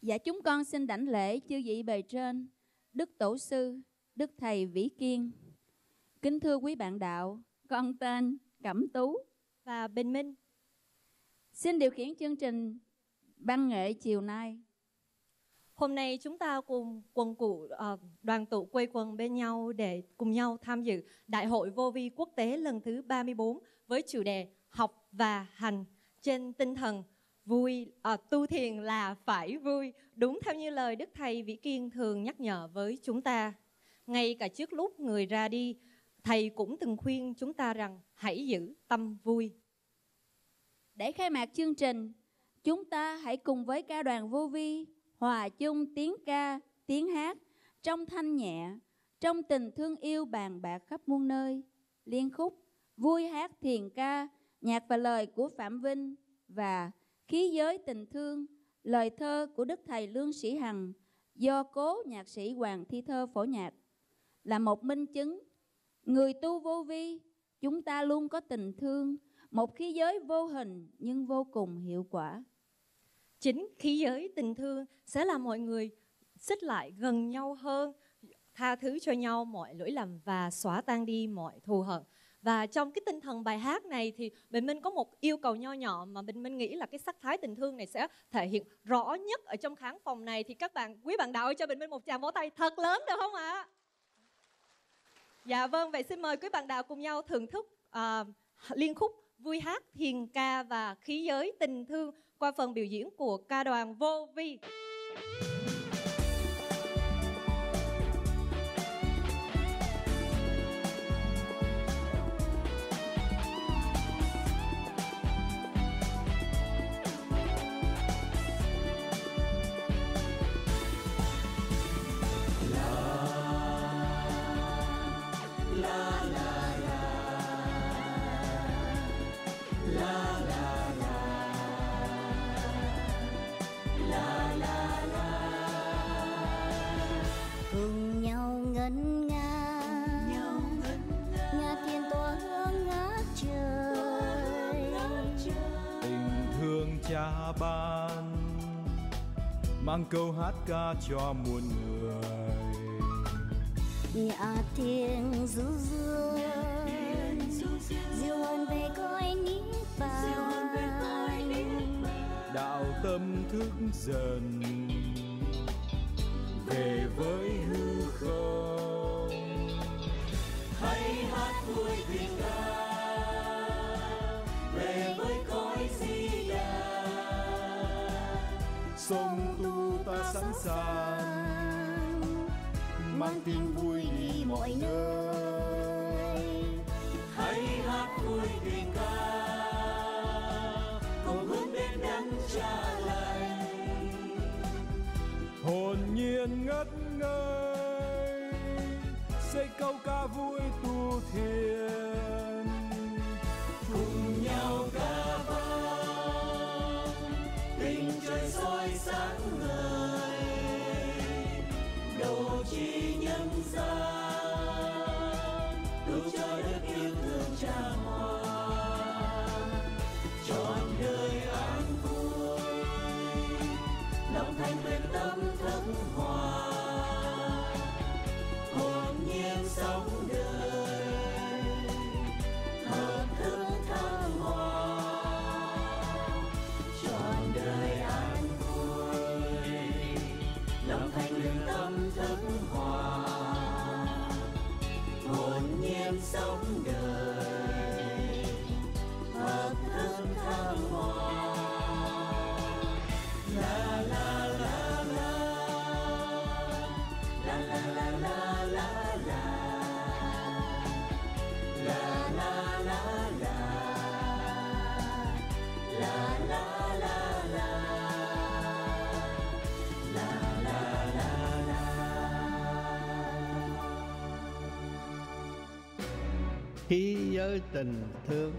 Dạ chúng con xin đảnh lễ chư vị bề trên, Đức Tổ sư, Đức Thầy Vĩ Kiên. Kính thưa quý bạn đạo, con tên Cẩm Tú và Bình Minh. Xin điều khiển chương trình văn nghệ chiều nay. Hôm nay chúng ta cùng quần cụ đoàn tụ quây quần bên nhau để cùng nhau tham dự Đại hội Vô Vi Quốc tế lần thứ 34 với chủ đề Học và Hành trên tinh thần vui, tu thiền là phải vui, đúng theo như lời Đức Thầy Vĩ Kiên thường nhắc nhở với chúng ta. Ngay cả trước lúc người ra đi, Thầy cũng từng khuyên chúng ta rằng hãy giữ tâm vui. Để khai mạc chương trình, chúng ta hãy cùng với ca đoàn Vô Vi hòa chung tiếng ca, tiếng hát trong thanh nhẹ, trong tình thương yêu bàn bạc khắp muôn nơi. Liên khúc Vui hát thiền ca, nhạc và lời của Phạm Vinh và Khí giới tình thương, lời thơ của Đức Thầy Lương Sĩ Hằng do cố nhạc sĩ Hoàng Thi Thơ phổ nhạc là một minh chứng. Người tu vô vi, chúng ta luôn có tình thương, một khí giới vô hình nhưng vô cùng hiệu quả. Chính khí giới tình thương sẽ làm mọi người xích lại gần nhau hơn, tha thứ cho nhau mọi lỗi lầm và xóa tan đi mọi thù hận. Và trong cái tinh thần bài hát này thì Bình Minh có một yêu cầu nho nhỏ mà Bình Minh nghĩ là cái sắc thái tình thương này sẽ thể hiện rõ nhất ở trong khán phòng này. Thì các bạn, quý bạn đạo ơi, cho Bình Minh một tràng vỗ tay thật lớn được không ạ? Dạ vâng, vậy xin mời quý bạn đạo cùng nhau thưởng thức liên khúc Vui hát thiền ca và Khí giới tình thương qua phần biểu diễn của ca đoàn Vô Vi. Cha ban mang câu hát ca cho muôn người. Nhà thiên du dương diệu hồn về cõi niết bàn, đạo tâm thức dần về với hư không. Hãy hát vui thiền ca về với cõi Di Đà. Song tu ta sẵn sàng mang tin vui đi mọi nơi. Hãy hát vui thiền ca cùng hướng đến đấng Cha lành. Hồn nhiên ngất ngây xây câu ca vui tu thiền, cùng nhau ca vang tình trời soi sáng ngời, độ chi nhân gian đủ cho đất yêu thương Cha Hoàng, trọn đời an vui lòng thành bên tâm thức hòa, hồn nhiên sống đời hợp thức thăng hoa, trọn đời an vui lòng thành lương tâm thức hòa, hồn nhiên sống đời hợp thức thăng hoa. La la la la la la la la la la la la la la la la la la la. Khí giới tình thương,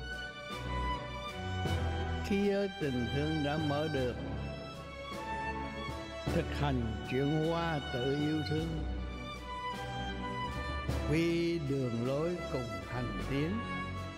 khí giới tình thương đã mở được thực hành chuyển hóa tự yêu thương, quy đường lối cùng hành tiến,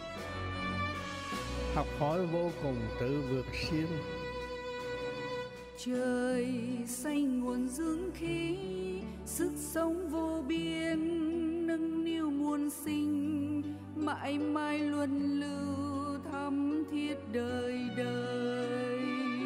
học hỏi vô cùng tự vượt siêu, Trời xanh nguồn dưỡng khí, sức sống vô biên nâng niu muôn sinh, mãi mãi luân lưu thắm thiết đời đời.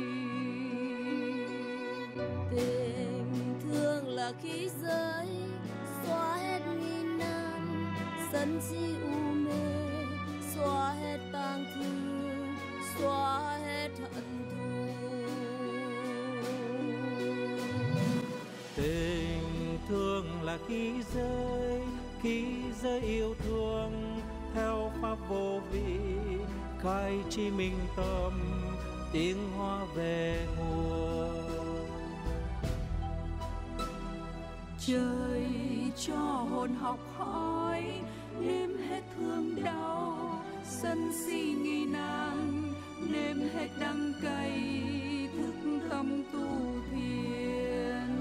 Tình thương là khí giới xóa hết nghi nan, sân si u mê, xóa hết tang thương, xóa hết hận thù. Tình thương là khí giới yêu thương theo pháp vô vi, khai chi minh tâm, tiếng hoa về nguồn. Trời cho hồn học hỏi, nếm hết thương đau, sân si nghi nan, nếm hết đắng cay, thức tâm tu thiền.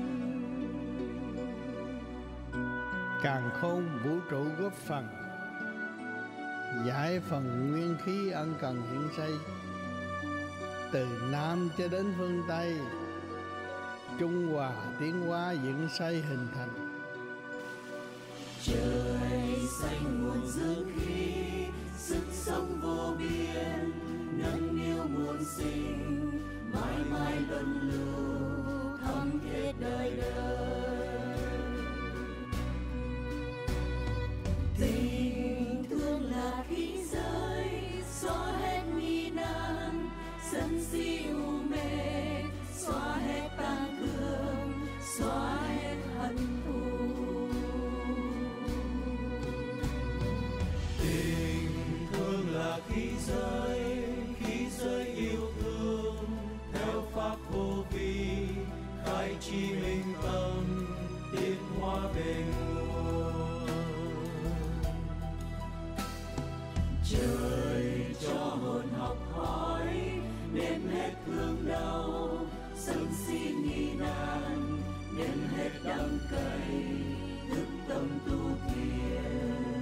Càn khôn vũ trụ góp phần giải phần nguyên khí ân cần hiện xây, từ Nam cho đến phương Tây, Trung Hòa tiến hóa dựng xây hình thành. Trời xanh nguồn dưỡng khí, sức sống vô biên nâng niu muôn sinh, mãi mãi luân lưu thắm thiết đời đời. Tình thương là khí giới xóa hết nghi nan, sân si u mê, xóa hết tang thương, xóa hết hận thù. Tình thương là khí giới yêu thương theo pháp vô vi, khai chi minh tâm, tiến hóa về nguồn. Trời cho hồn học hỏi, nếm hết thương đau, sân si nghi nan, nếm hết đắng cay, thức tâm tu thiền.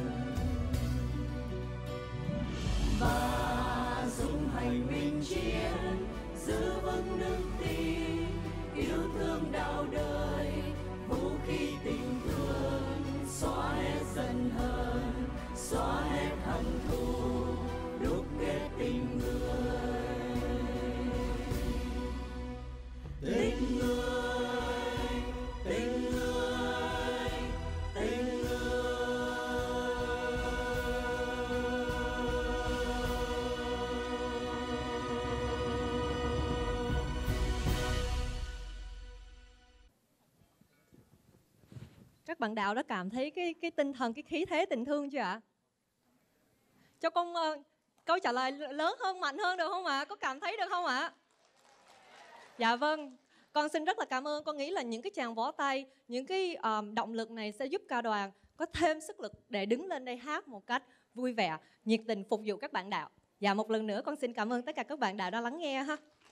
Và dũng hành minh chiến, giữ vững đức tin, yêu thương đạo đời, vũ khí tình thương, xóa hết giận hờn, xóa hết hận thù, đúc kết tình người. Tình người, tình người, tình người. Các bạn đạo đã cảm thấy cái tinh thần, cái khí thế tình thương chưa ạ? Cho con câu trả lời lớn hơn, mạnh hơn được không ạ? Có cảm thấy được không ạ? Dạ vâng, con xin rất là cảm ơn. Con nghĩ là những cái tràng vỗ tay, những cái động lực này sẽ giúp ca đoàn có thêm sức lực để đứng lên đây hát một cách vui vẻ, nhiệt tình phục vụ các bạn đạo. Dạ, một lần nữa con xin cảm ơn tất cả các bạn đạo đã lắng nghe ha.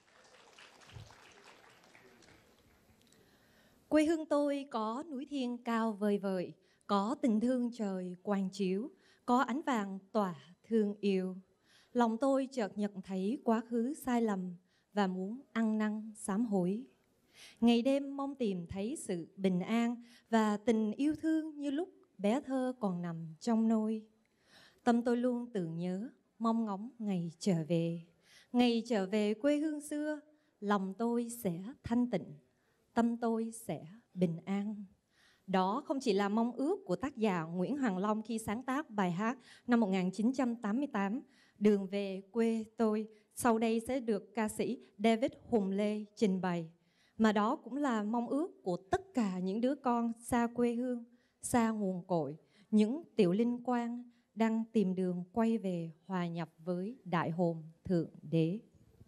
Quê hương tôi có núi thiên cao vời vợi, có tình thương trời quang chiếu, có ánh vàng tỏa thương yêu. Lòng tôi chợt nhận thấy quá khứ sai lầm và muốn ăn năn sám hối. Ngày đêm mong tìm thấy sự bình an và tình yêu thương như lúc bé thơ còn nằm trong nôi. Tâm tôi luôn tưởng nhớ, mong ngóng ngày trở về quê hương xưa, lòng tôi sẽ thanh tịnh, tâm tôi sẽ bình an. Đó không chỉ là mong ước của tác giả Nguyễn Hoàng Long khi sáng tác bài hát năm 1988, Đường về quê tôi, sau đây sẽ được ca sĩ David Hùng Lê trình bày. Mà đó cũng là mong ước của tất cả những đứa con xa quê hương, xa nguồn cội, những tiểu linh quang đang tìm đường quay về hòa nhập với đại hồn Thượng Đế.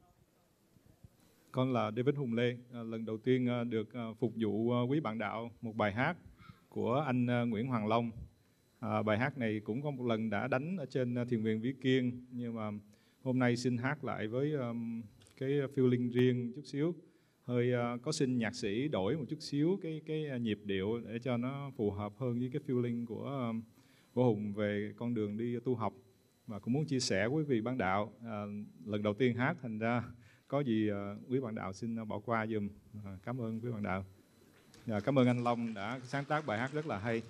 Con là David Hùng Lê, lần đầu tiên được phục vụ quý bạn đạo một bài hát của anh Nguyễn Hoàng Long. Bài hát này cũng có một lần đã đánh ở trên thiền viện Vĩ Kiên, nhưng mà hôm nay xin hát lại với cái feeling riêng chút xíu, hơi có xin nhạc sĩ đổi một chút xíu cái nhịp điệu để cho nó phù hợp hơn với cái feeling của Hùng về con đường đi tu học, và cũng muốn chia sẻ với quý vị bạn đạo. Lần đầu tiên hát thành ra có gì quý bạn đạo xin bỏ qua giùm. Cảm ơn quý bạn đạo. Cảm ơn anh Long đã sáng tác bài hát rất là hay.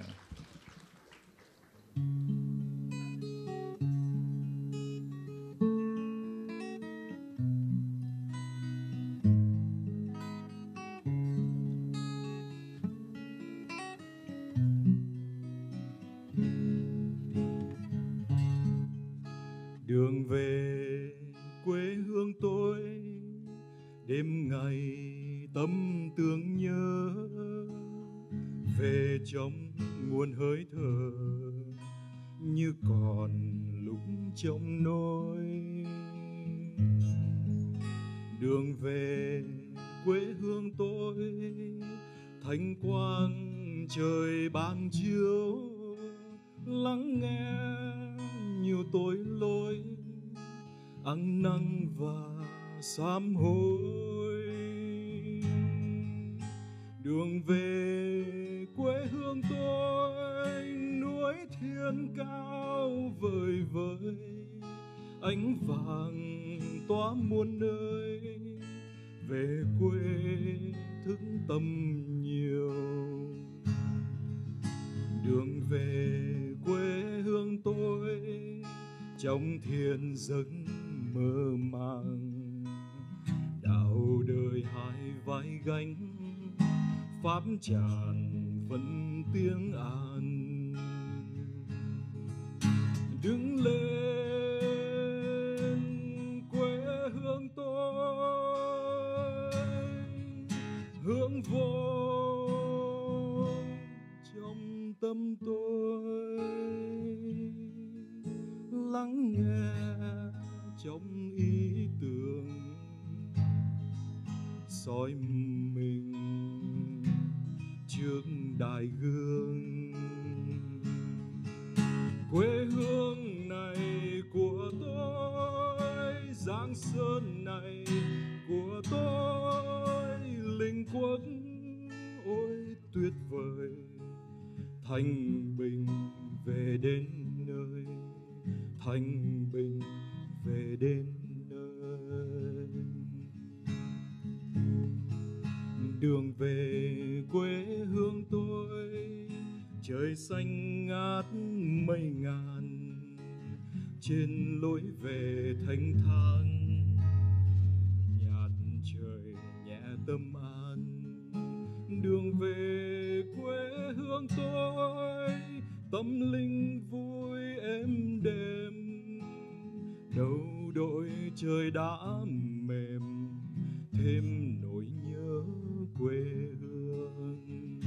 Đường về quê hương tôi, đêm ngày tâm tương nhớ, về trong nguồn hơi thở như còn lúc trong nỗi. Đường về quê hương tôi, thanh quang trời ban chiếu, lắng nghe nhiều tội lỗi, ăn năn và sám hối. Đường về quê hương tôi, núi thiên cao vời vợi, ánh vàng tỏa muôn nơi, về quê thức tâm nhiều. Đường về quê hương tôi, trong thiên giấc mơ màng, đạo đời hai vai gánh, pháp tràn vẫn tiếng an. Đứng lên quê hương tôi, hướng vô trong tâm tôi, lắng nghe trong ý tưởng, soi mình trước đại gương. Quê hương này của tôi, Giang Sơn này của tôi, Linh Quốc ôi tuyệt vời, Thanh Bình về đến nơi, Thanh Bình về đến nơi. Đường về quê hương tôi, trời xanh ngát mây ngàn, trên lối về thanh thang, nhạt trời nhẹ tâm an. Đường về quê hương tôi, tâm linh vui êm đềm, đầu đội trời đã mềm, thêm nỗi nhớ quê hương.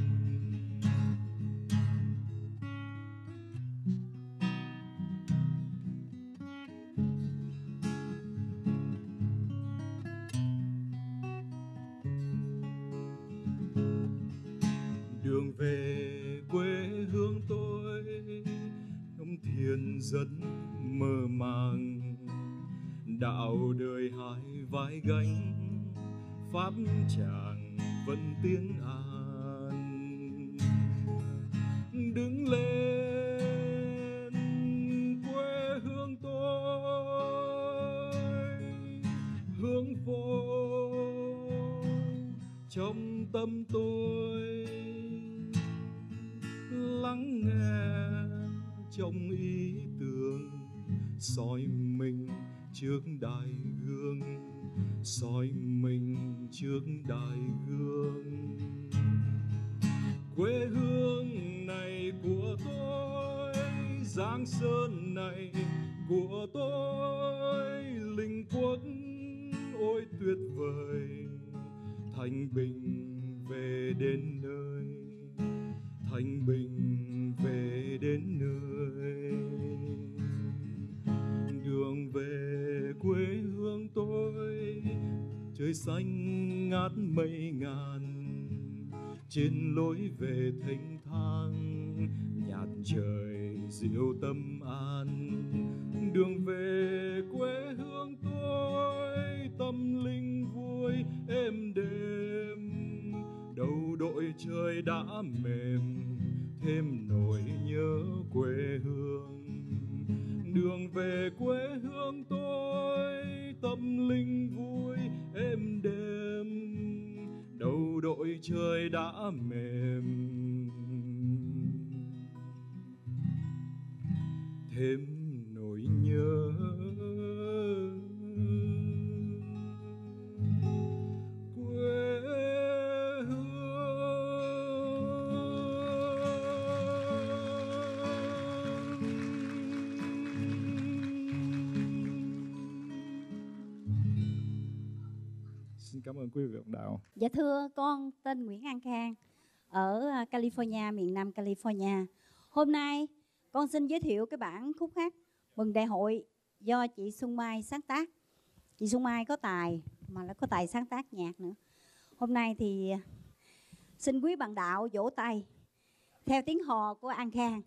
Đường về quê hương tôi, trong thiên dân mơ màng, đạo đời hai vai gánh, pháp tràng vẫn tiếng an. Đứng lên quê hương tôi, hướng vô trong tâm tôi, lắng nghe trong ý tưởng, soi mình trước đại gương, soi mình trước đại gương. Quê hương này của tôi, Giang Sơn này của tôi, Linh Quốc ôi tuyệt vời, Thanh Bình về đến nơi, Thanh Bình về đến nơi. Đường về quê hương tôi, trời xanh ngát mây ngàn, trên lối về thanh thang, nhạt trời dịu tâm an. Đường về quê hương tôi, tâm linh vui êm đềm, đầu đội trời đã mềm, thêm nỗi nhớ quê hương. Đường về quê hương tôi, tâm linh vui êm đềm, đầu đội trời đã mềm, thêm nỗi nhớ quê hương. Xin cảm ơn quý vị bạn đạo. Dạ thưa, con tên Nguyễn An Khang ở California, miền Nam California. Hôm nay con xin giới thiệu cái bản khúc hát Mừng Đại Hội do chị Xuân Mai sáng tác. Chị Xuân Mai có tài, mà lại có tài sáng tác nhạc nữa. Hôm nay thì xin quý bạn đạo vỗ tay theo tiếng hò của An Khang.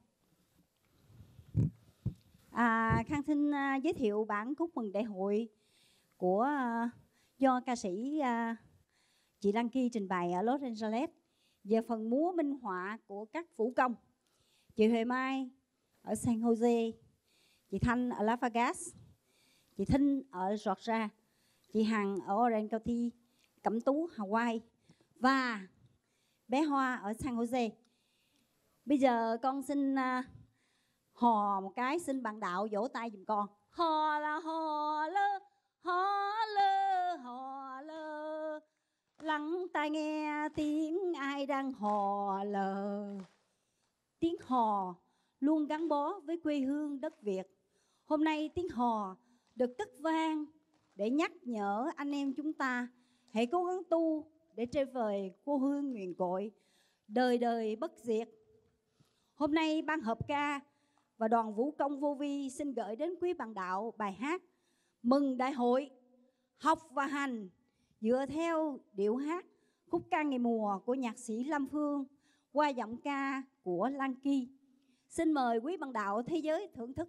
Khang xin giới thiệu bản khúc Mừng Đại Hội của do ca sĩ chị Đăng Ki trình bày ở Los Angeles, về phần múa minh họa của các vũ công. Chị Huệ Mai ở San Jose, chị Thanh ở Las Vegas, chị Thinh ở Georgia, chị Hằng ở Orange County, Cẩm Tú, Hawaii và bé Hoa ở San Jose. Bây giờ con xin hò một cái, xin bạn đạo vỗ tay giùm con. Hò là hò lơ, hò lơ, hò lơ, lắng tai nghe tiếng ai đang hò lờ. Tiếng hò luôn gắn bó với quê hương đất Việt. Hôm nay tiếng hò được cất vang để nhắc nhở anh em chúng ta hãy cố gắng tu để trở về quê hương nguồn cội, đời đời bất diệt. Hôm nay ban hợp ca và đoàn vũ công vô vi xin gửi đến quý bạn đạo bài hát Mừng Đại Hội, học và hành dựa theo điệu hát khúc ca ngày mùa của nhạc sĩ Lâm Phương qua giọng ca của Lan Ki. Xin mời quý bạn đạo thế giới thưởng thức.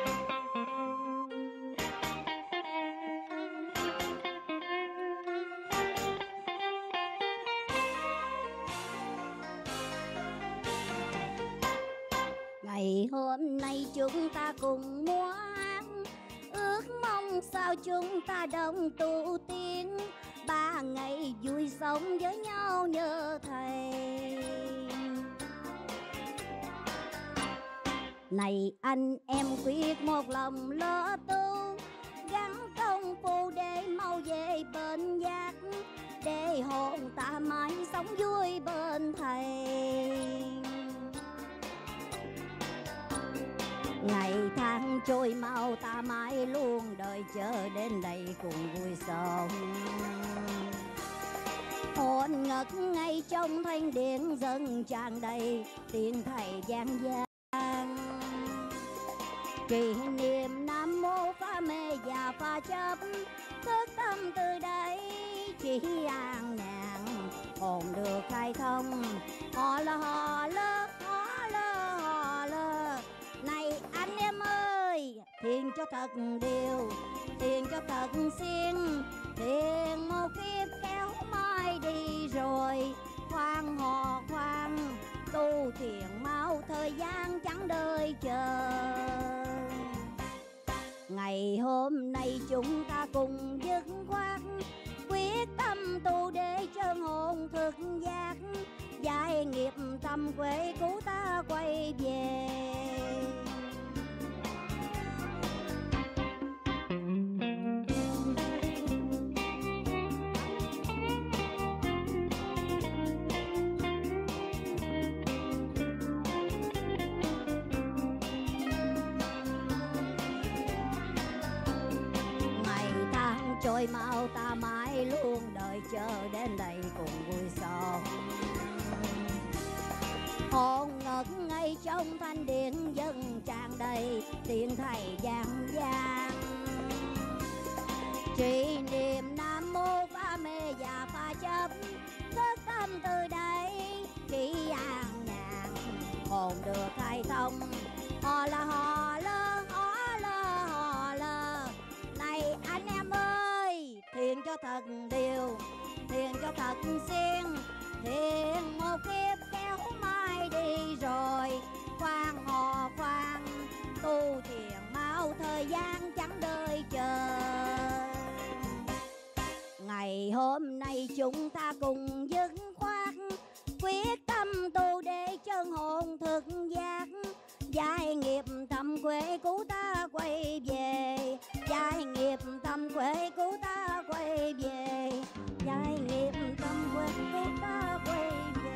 Ngày hôm nay chúng ta cùng múa hát, ước mong sao chúng ta đồng tu tiến, 3 ngày vui sống với nhau nhớ thầy. Này anh em quyết một lòng lo tu, gắng công phu để mau về bên giác, để hồn ta mãi sống vui bên thầy. Ngày tháng trôi mau ta mãi luôn đợi chờ đến đây cùng vui sống. Hồn ngất ngay trong thanh điện dâng tràn đầy tiếng thầy gian gian. Kỷ niệm Nam Mô Pha Mê và Pha Chấp, thức tâm từ đây chỉ an nhàn, hồn được khai thông. Họ là họ lơ, họ lơ, họ lơ. Này anh em ơi, thiền cho thật điều, thiền cho thật xiên, thiền một kiếp kéo mai đi rồi. Khoan hò khoan, tu thiền mau thời gian chẳng đợi chờ. Ngày hôm nay chúng ta cùng dứt khoát, quyết tâm tu để chân hồn thực giác, giải nghiệp tâm quê cứu ta quay về. Trôi mau ta mãi luôn đợi chờ đến đây cùng vui sống. Hồn ngất ngay trong thanh điện dâng tràn đầy tiếng thầy gian gian. Trì niệm Nam Mô Pha Mê và Pha Chấp, thức tâm từ đây chỉ an nhàn, hồn được khai thông. Họ là họ lơ, họ lơ, họ lơ. Này anh em ơi, thiền cho thật điều, thiền cho thật xiên, thiền một kiếp kéo mai đi rồi. Khoan hò khoan, tu thiền mau thời gian chẳng đợi chờ. hôm nay chúng ta cùng dứt khoát, quyết tâm tu để chân hồn thực giác. Giải nghiệp thăm quê cứu ta quay về, giải nghiệp thăm quê cứu ta quay về, giải nghiệp thăm quê cứu ta quay về.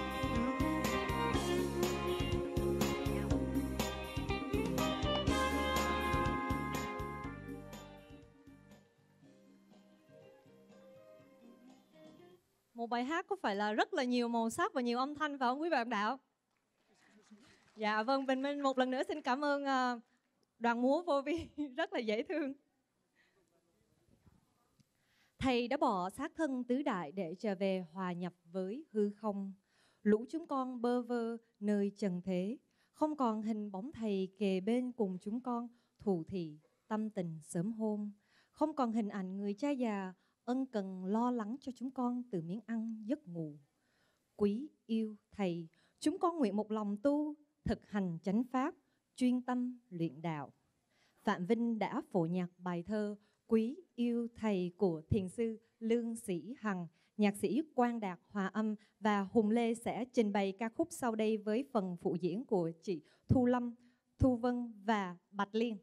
Một bài hát có phải là rất là nhiều màu sắc và nhiều âm thanh phải không quý bạn đạo? Dạ vâng, Bình Minh một lần nữa xin cảm ơn đoàn múa Vô Vi rất là dễ thương. Thầy đã bỏ xác thân tứ đại để trở về hòa nhập với hư không. Lũ chúng con bơ vơ nơi trần thế, không còn hình bóng thầy kề bên cùng chúng con thủ thỉ tâm tình sớm hôm. Không còn hình ảnh người cha già ân cần lo lắng cho chúng con từ miếng ăn giấc ngủ. Quý yêu thầy, chúng con nguyện một lòng tu, thực hành chánh pháp, chuyên tâm luyện đạo. Phạm Vinh đã phổ nhạc bài thơ Quý yêu thầy của thiền sư Lương Sĩ Hằng. Nhạc sĩ Quang Đạt hòa âm và Hùng Lê sẽ trình bày ca khúc sau đây với phần phụ diễn của chị Thu Lâm, Thu Vân và Bạch Liên.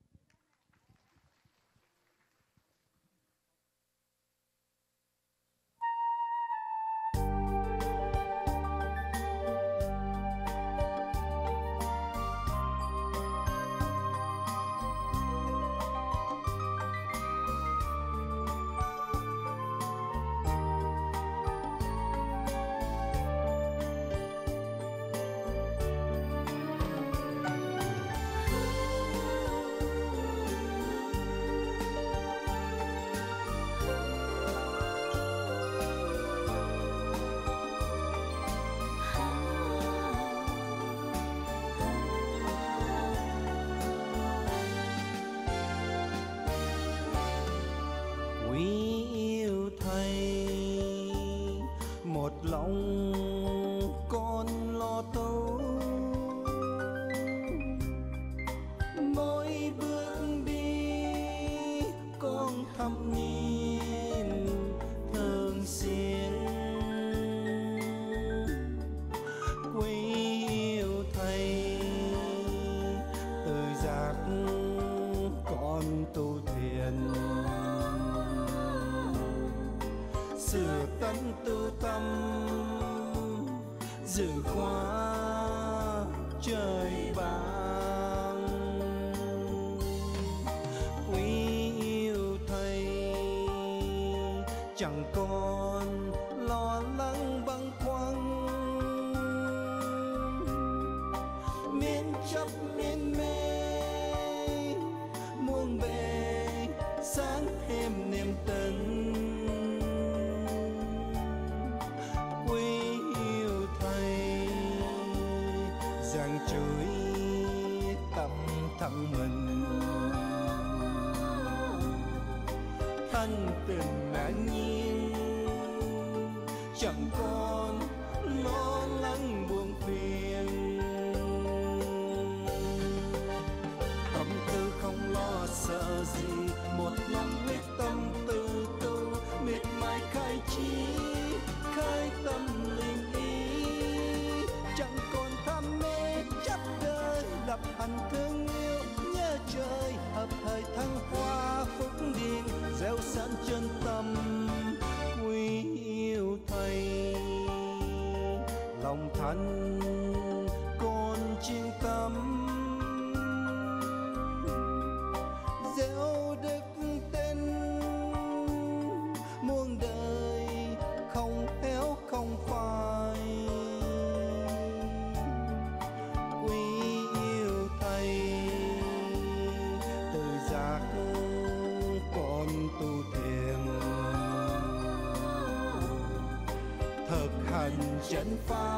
chánh pháp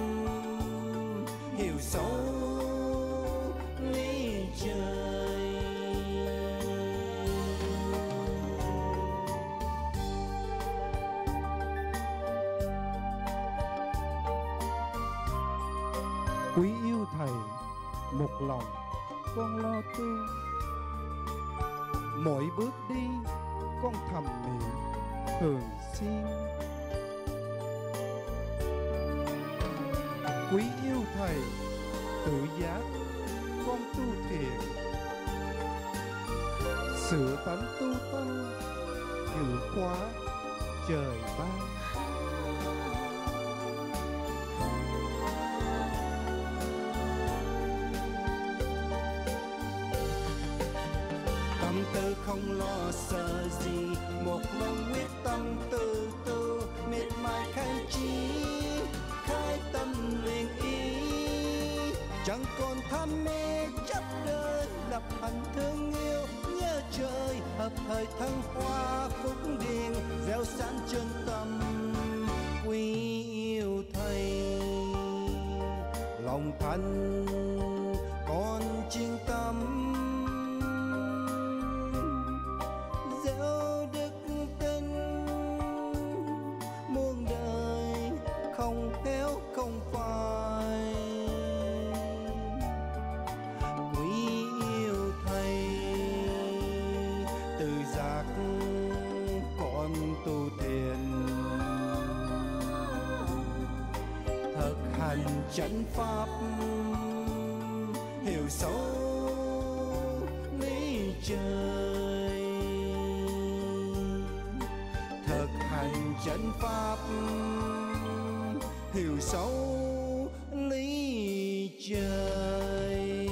hiểu sâu lý trời. Quý yêu thầy một lòng con lo tu, mỗi bước đi con thầm niệm thường xuyên. Quý yêu Thầy, tự giác con tu thiền, sửa tánh tu tâm, dự khóa trời ban. Tâm tư không lo sợ gì, một lòng quyết tâm từ từ, miệt mài khai trí, khai tâm luyện ý, chẳng còn tham mê chấp đời, lập hành thương yêu nhớ trời, hợp thời thăng hoa phúc điền, gieo sáng chân tâm quý yêu Thầy. Lòng thành con chuyên tâm, gieo đức tin, muôn đời không héo không phai. Quý yêu Thầy, từ giác con tu thiền, thực hành chánh pháp, hiểu sâu lý trời. Thực hành chánh pháp, hiểu sâu lý trời.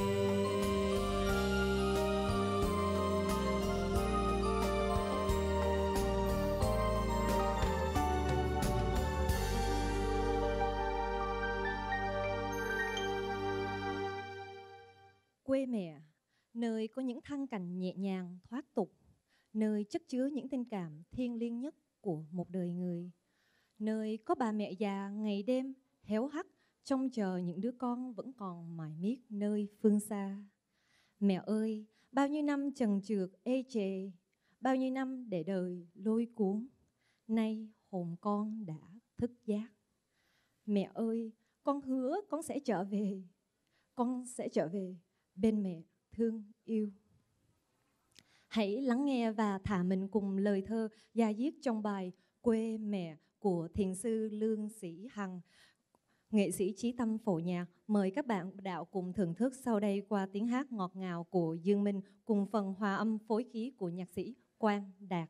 Quê mẹ, nơi có những thăng cảnh nhẹ nhàng thoát tục, nơi chất chứa những tình cảm thiêng liêng nhất của một đời người, nơi có bà mẹ già ngày đêm héo hắt trông chờ những đứa con vẫn còn mải miết nơi phương xa. Mẹ ơi, bao nhiêu năm chần chừ ê chề, bao nhiêu năm để đời lôi cuốn, nay hồn con đã thức giác. Mẹ ơi, con hứa con sẽ trở về, con sẽ trở về bên mẹ thương yêu. Hãy lắng nghe và thả mình cùng lời thơ da diết trong bài Quê Mẹ của thiền sư Lương Sĩ Hằng, nghệ sĩ chí tâm phổ nhạc. Mời các bạn đạo cùng thưởng thức sau đây qua tiếng hát ngọt ngào của Dương Minh cùng phần hòa âm phối khí của nhạc sĩ Quang Đạt.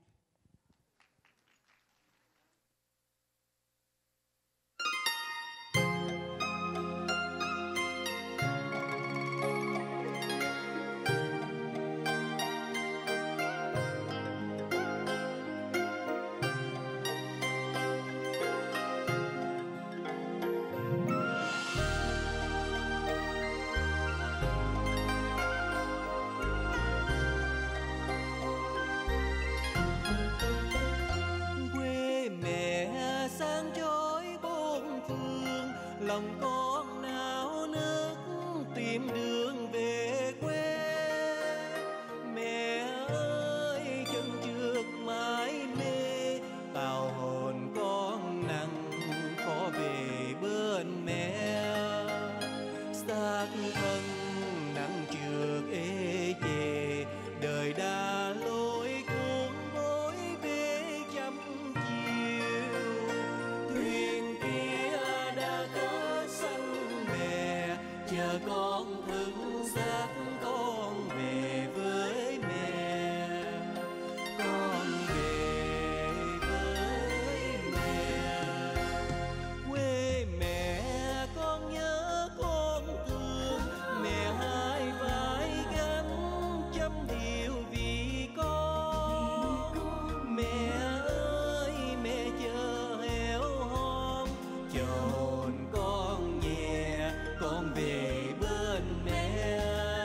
lòng con nao nức tìm đường về quê. Mẹ ơi chân trượt mãi mê, tào hồn con nặng khó về bên mẹ. Xác thân nặng trượt ê chề, đời đã lối cuốn bối bê trăm chiều. Thuyền kia đã có sân bè, chờ con thức giấc con về với mẹ. Con về với mẹ, quê mẹ con nhớ con thương. Mẹ hai vai gánh trăm điều vì con. Mẹ ơi mẹ chờ héo hon, chờ hồn con nhẹ con về bên mẹ.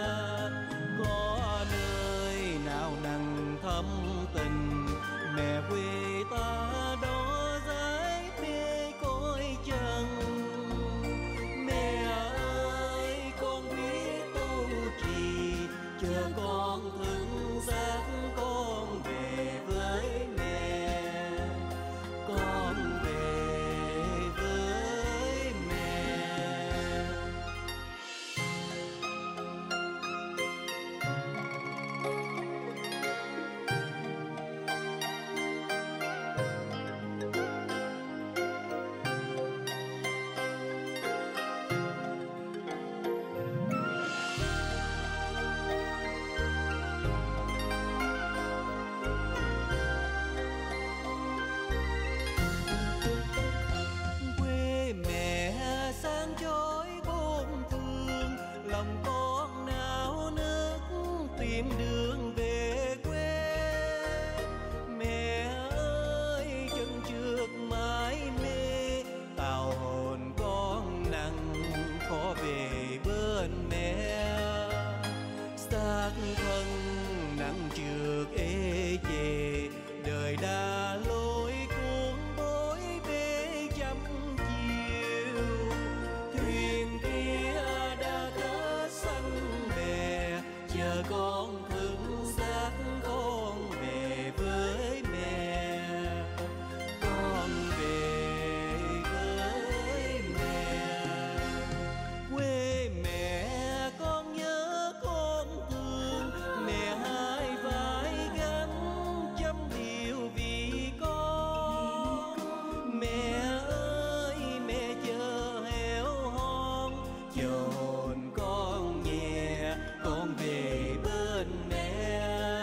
Có nơi nào nặng thâm tình, mẹ quê ta đó dãi mê cõi trần. Mẹ ơi con biết tu trì, chờ con thức giấc con về với mẹ. Con về với mẹ. được ê chề, đời đã lối cuốn bối bê trăm chiều. Thuyền kia đã cất xanh bè, chờ con thức giấc con về với mẹ. Con về với mẹ, quê mẹ con nhớ con thương. Mẹ hai vai gánh trăm điều vì con. Mẹ ơi mẹ chờ héo hon, chồn con nhẹ con về bên mẹ.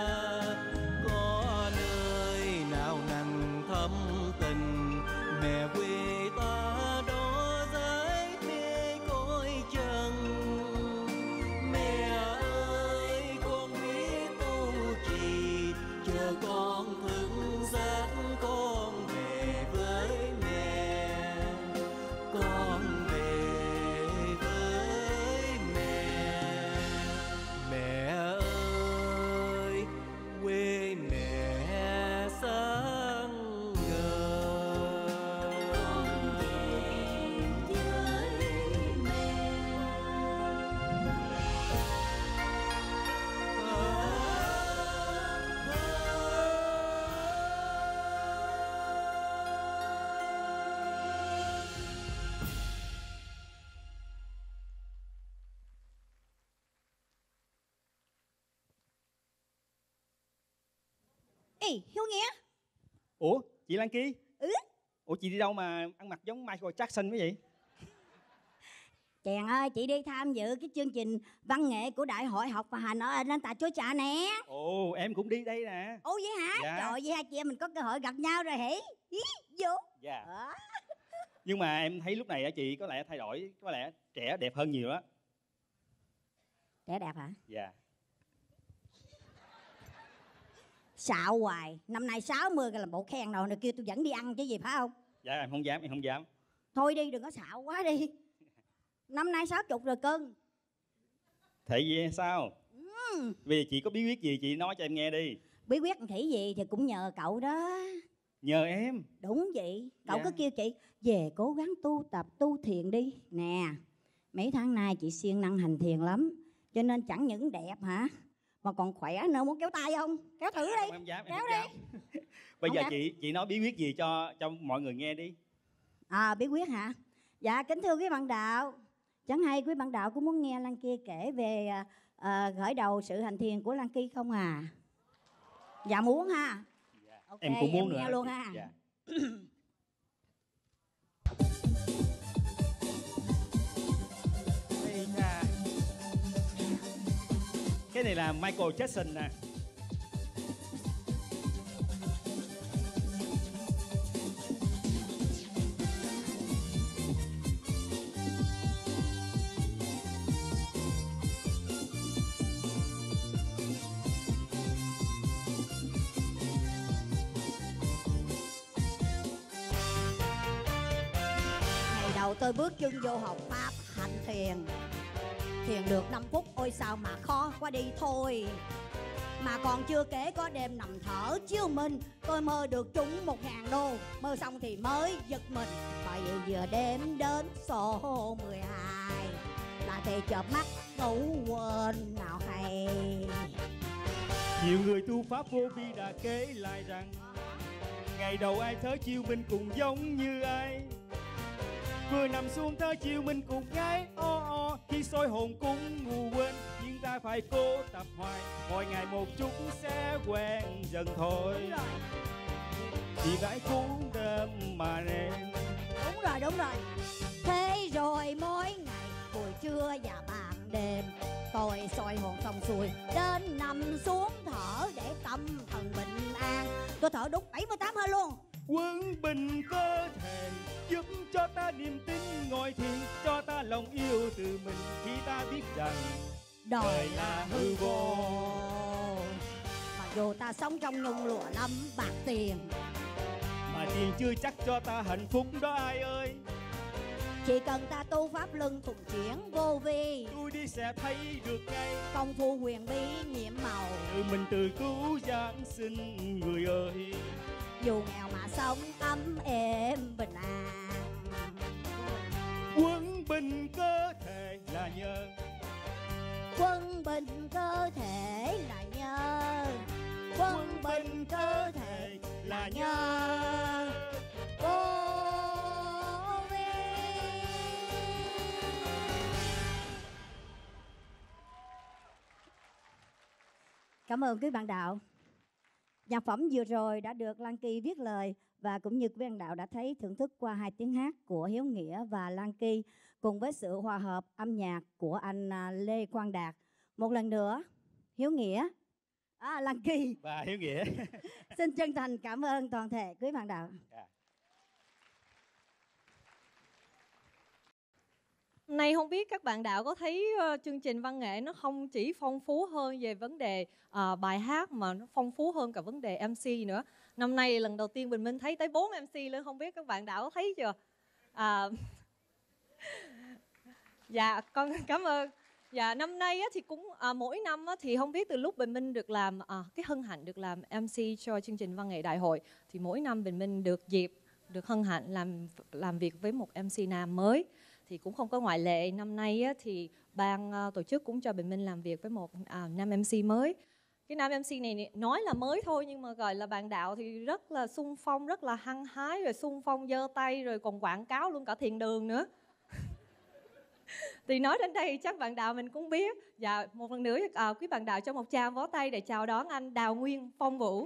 Con ơi nào nành thâm tình, mẹ quê ta đó dãi mê cõi trần. Mẹ ơi con biết tu trì, chờ con thức giấc con về với mẹ. Con về với mẹ. Mẹ ơi quê mẹ sáng ngời. Con về với mẹ. Ê, Hiếu Nghĩa. Ủa, chị Lan Ki? Ừ. Ủa chị đi đâu mà ăn mặc giống Michael Jackson quá vậy? Chàng ơi, chị đi tham dự cái chương trình văn nghệ của Đại hội học và hành ở Lan Tà Chối Trà nè. Ồ, em cũng đi đây nè. Ồ vậy hả? Dạ. Trời, vậy hai chị em mình có cơ hội gặp nhau rồi hỉ? Ý, vô. Dạ. Đó. Nhưng mà em thấy lúc này á chị có lẽ thay đổi, có lẽ trẻ đẹp hơn nhiều đó. Trẻ đẹp hả? Dạ. Xạo hoài. Năm nay 60 là bộ khen rồi, kêu tôi dẫn đi ăn chứ gì phải không? Dạ em không dám, em không dám. Thôi đi, đừng có xạo quá đi. Năm nay 60 rồi cưng. Thế vậy sao? Bây giờ chị có bí quyết gì chị nói cho em nghe đi. Bí quyết khỉ gì thì cũng nhờ cậu đó. Nhờ em? Đúng vậy. Cậu Dạ. cứ kêu chị về cố gắng tu tập tu thiền đi. Nè, mấy tháng nay chị siêng năng hành thiền lắm, cho nên chẳng những đẹp hả, mà còn khỏe nữa. Muốn kéo tay không? Kéo thử đi. Em dám, em Kéo không đi. dám. Bây Không giờ dám. chị nói bí quyết gì cho mọi người nghe đi. À, bí quyết hả? Dạ kính thưa quý bạn đạo, chẳng hay quý bạn đạo cũng muốn nghe Lan Ki kể về khởi đầu sự hành thiền của Lan Ki không à? Dạ muốn ha. Ok, Em cũng muốn nữa. nghe luôn ha. Dạ. Ây da. Cái này là Michael Jackson nè. Ngày đầu tôi bước chân vô học Pháp hành thiền. Thiền được 5 phút ôi sao mà khó quá đi thôi. Mà còn chưa kể có đêm nằm thở chiếu minh, tôi mơ được trúng 1.000 đô. Mơ xong thì mới giật mình, bởi vì vừa đêm đến số 12 là thì chợp mắt ngủ quên nào hay. Nhiều người tu pháp vô vi đã kể lại rằng ngày đầu ai thở chiêu minh cũng giống như ai. Vừa nằm xuống thở chiêu minh cũng ngáy o o, khi soi hồn cũng ngủ quên. Nhưng ta phải cố tập hoài, mỗi ngày một chút sẽ quen dần thôi. Chỉ phải cuốn đêm mà nên. Đúng rồi. Thế rồi mỗi ngày buổi trưa và ban đêm, tôi soi hồn xong xuôi đến nằm xuống thở để tâm thần bình an. Tôi thở đúng 78 hơi luôn. Quân bình cơ thể giúp cho ta niềm tin ngồi thiền, cho ta lòng yêu từ mình khi ta biết rằng đời là hư vô. Mặc dù ta sống trong nhung lụa lắm bạc tiền, mà tiền chưa chắc cho ta hạnh phúc đó ai ơi. Chỉ cần ta tu pháp luân thuận chuyển vô vi, tôi đi sẽ thấy được ngay. công phu huyền bí nhiệm màu, Tự mình từ cứu giáng sinh người ơi. dù nghèo mà sống ấm êm bình an. Quân bình cơ thể là nhờ, Quân bình cơ thể là nhờ, quân bình cơ thể là nhờ vô vi. Cảm ơn quý bạn đạo. Nhạc phẩm vừa rồi đã được Lan Kỳ viết lời và cũng như quý bạn đạo đã thấy thưởng thức qua 2 tiếng hát của Hiếu Nghĩa và Lan Kỳ cùng với sự hòa hợp âm nhạc của anh Lê Quang Đạt. Một lần nữa, Hiếu Nghĩa, Lan Kỳ và Hiếu Nghĩa xin chân thành cảm ơn toàn thể quý bạn đạo. Này không biết các bạn đạo có thấy chương trình văn nghệ nó không chỉ phong phú hơn về vấn đề bài hát mà nó phong phú hơn cả vấn đề MC nữa. Năm nay lần đầu tiên Bình Minh thấy tới 4 MC luôn, không biết các bạn đạo có thấy chưa? Dạ con cảm ơn. Dạ năm nay á, thì cũng mỗi năm á, thì không biết từ lúc Bình Minh được làm cái hân hạnh được làm MC cho chương trình văn nghệ đại hội, thì mỗi năm Bình Minh được dịp được hân hạnh làm việc với một MC nam mới. Thì cũng không có ngoại lệ. Năm nay á, thì ban tổ chức cũng cho Bình Minh làm việc với một nam MC mới. Cái nam MC này nói là mới thôi nhưng mà gọi là bạn đạo thì rất là xung phong, rất là hăng hái, rồi xung phong giơ tay rồi còn quảng cáo luôn cả thiền đường nữa. Thì nói đến đây chắc bạn đạo mình cũng biết. Dạ một lần nữa quý bạn đạo cho một tràng vỗ tay để chào đón anh Đào Nguyên Phong Vũ.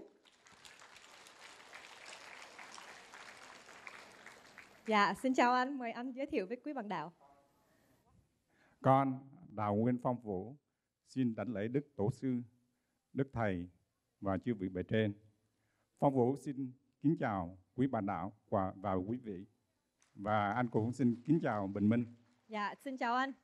Dạ, xin chào anh, mời anh giới thiệu với quý bạn đạo. Con Đào Nguyên Phong Vũ xin đảnh lễ Đức Tổ sư, Đức Thầy và chư vị bề trên. Phong Vũ xin kính chào quý bạn đạo và quý vị. Và anh cũng xin kính chào Bình Minh. Dạ, xin chào anh.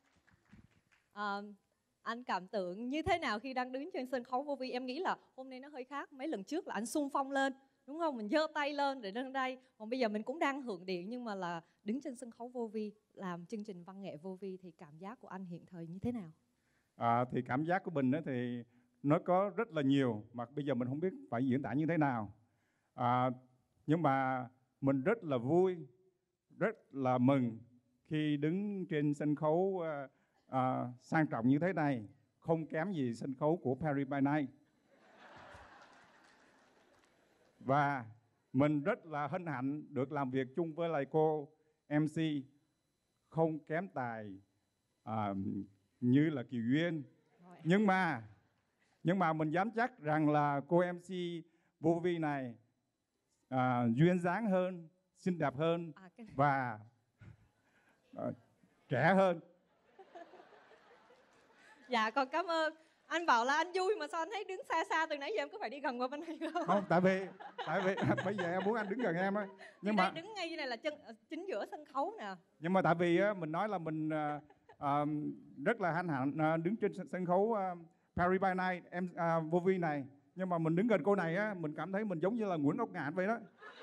Anh cảm tưởng như thế nào khi đang đứng trên sân khấu vô vi? Em nghĩ là hôm nay nó hơi khác. Mấy lần trước là anh xung phong lên, đúng không? Mình giơ tay lên để lên đây. Còn bây giờ mình cũng đang hưởng điện nhưng mà là đứng trên sân khấu vô vi, làm chương trình văn nghệ vô vi, thì cảm giác của anh hiện thời như thế nào? Thì cảm giác của mình thì nó có rất là nhiều mà bây giờ mình không biết phải diễn tả như thế nào. Nhưng mà mình rất là vui, rất là mừng khi đứng trên sân khấu sang trọng như thế này, không kém gì sân khấu của Paris by Night. Và mình rất là hân hạnh được làm việc chung với lại cô MC không kém tài như là Kiều Duyên. Nhưng mà mình dám chắc rằng là cô MC vô vi này duyên dáng hơn, xinh đẹp hơn và trẻ hơn. Dạ con cảm ơn. Anh bảo là anh vui mà sao anh thấy đứng xa xa từ nãy giờ em có phải đi gần qua bên này không? Không, tại vì bây giờ em muốn anh đứng gần em á. Nhưng mà đứng ngay như này là chính giữa sân khấu nè. Nhưng mà tại vì mình nói là mình rất là hân hạnh đứng trên sân khấu Paris by Night em vô vi này, nhưng mà mình đứng gần cô này á, mình cảm thấy mình giống như là Nguyễn Ngọc Ngạn vậy đó.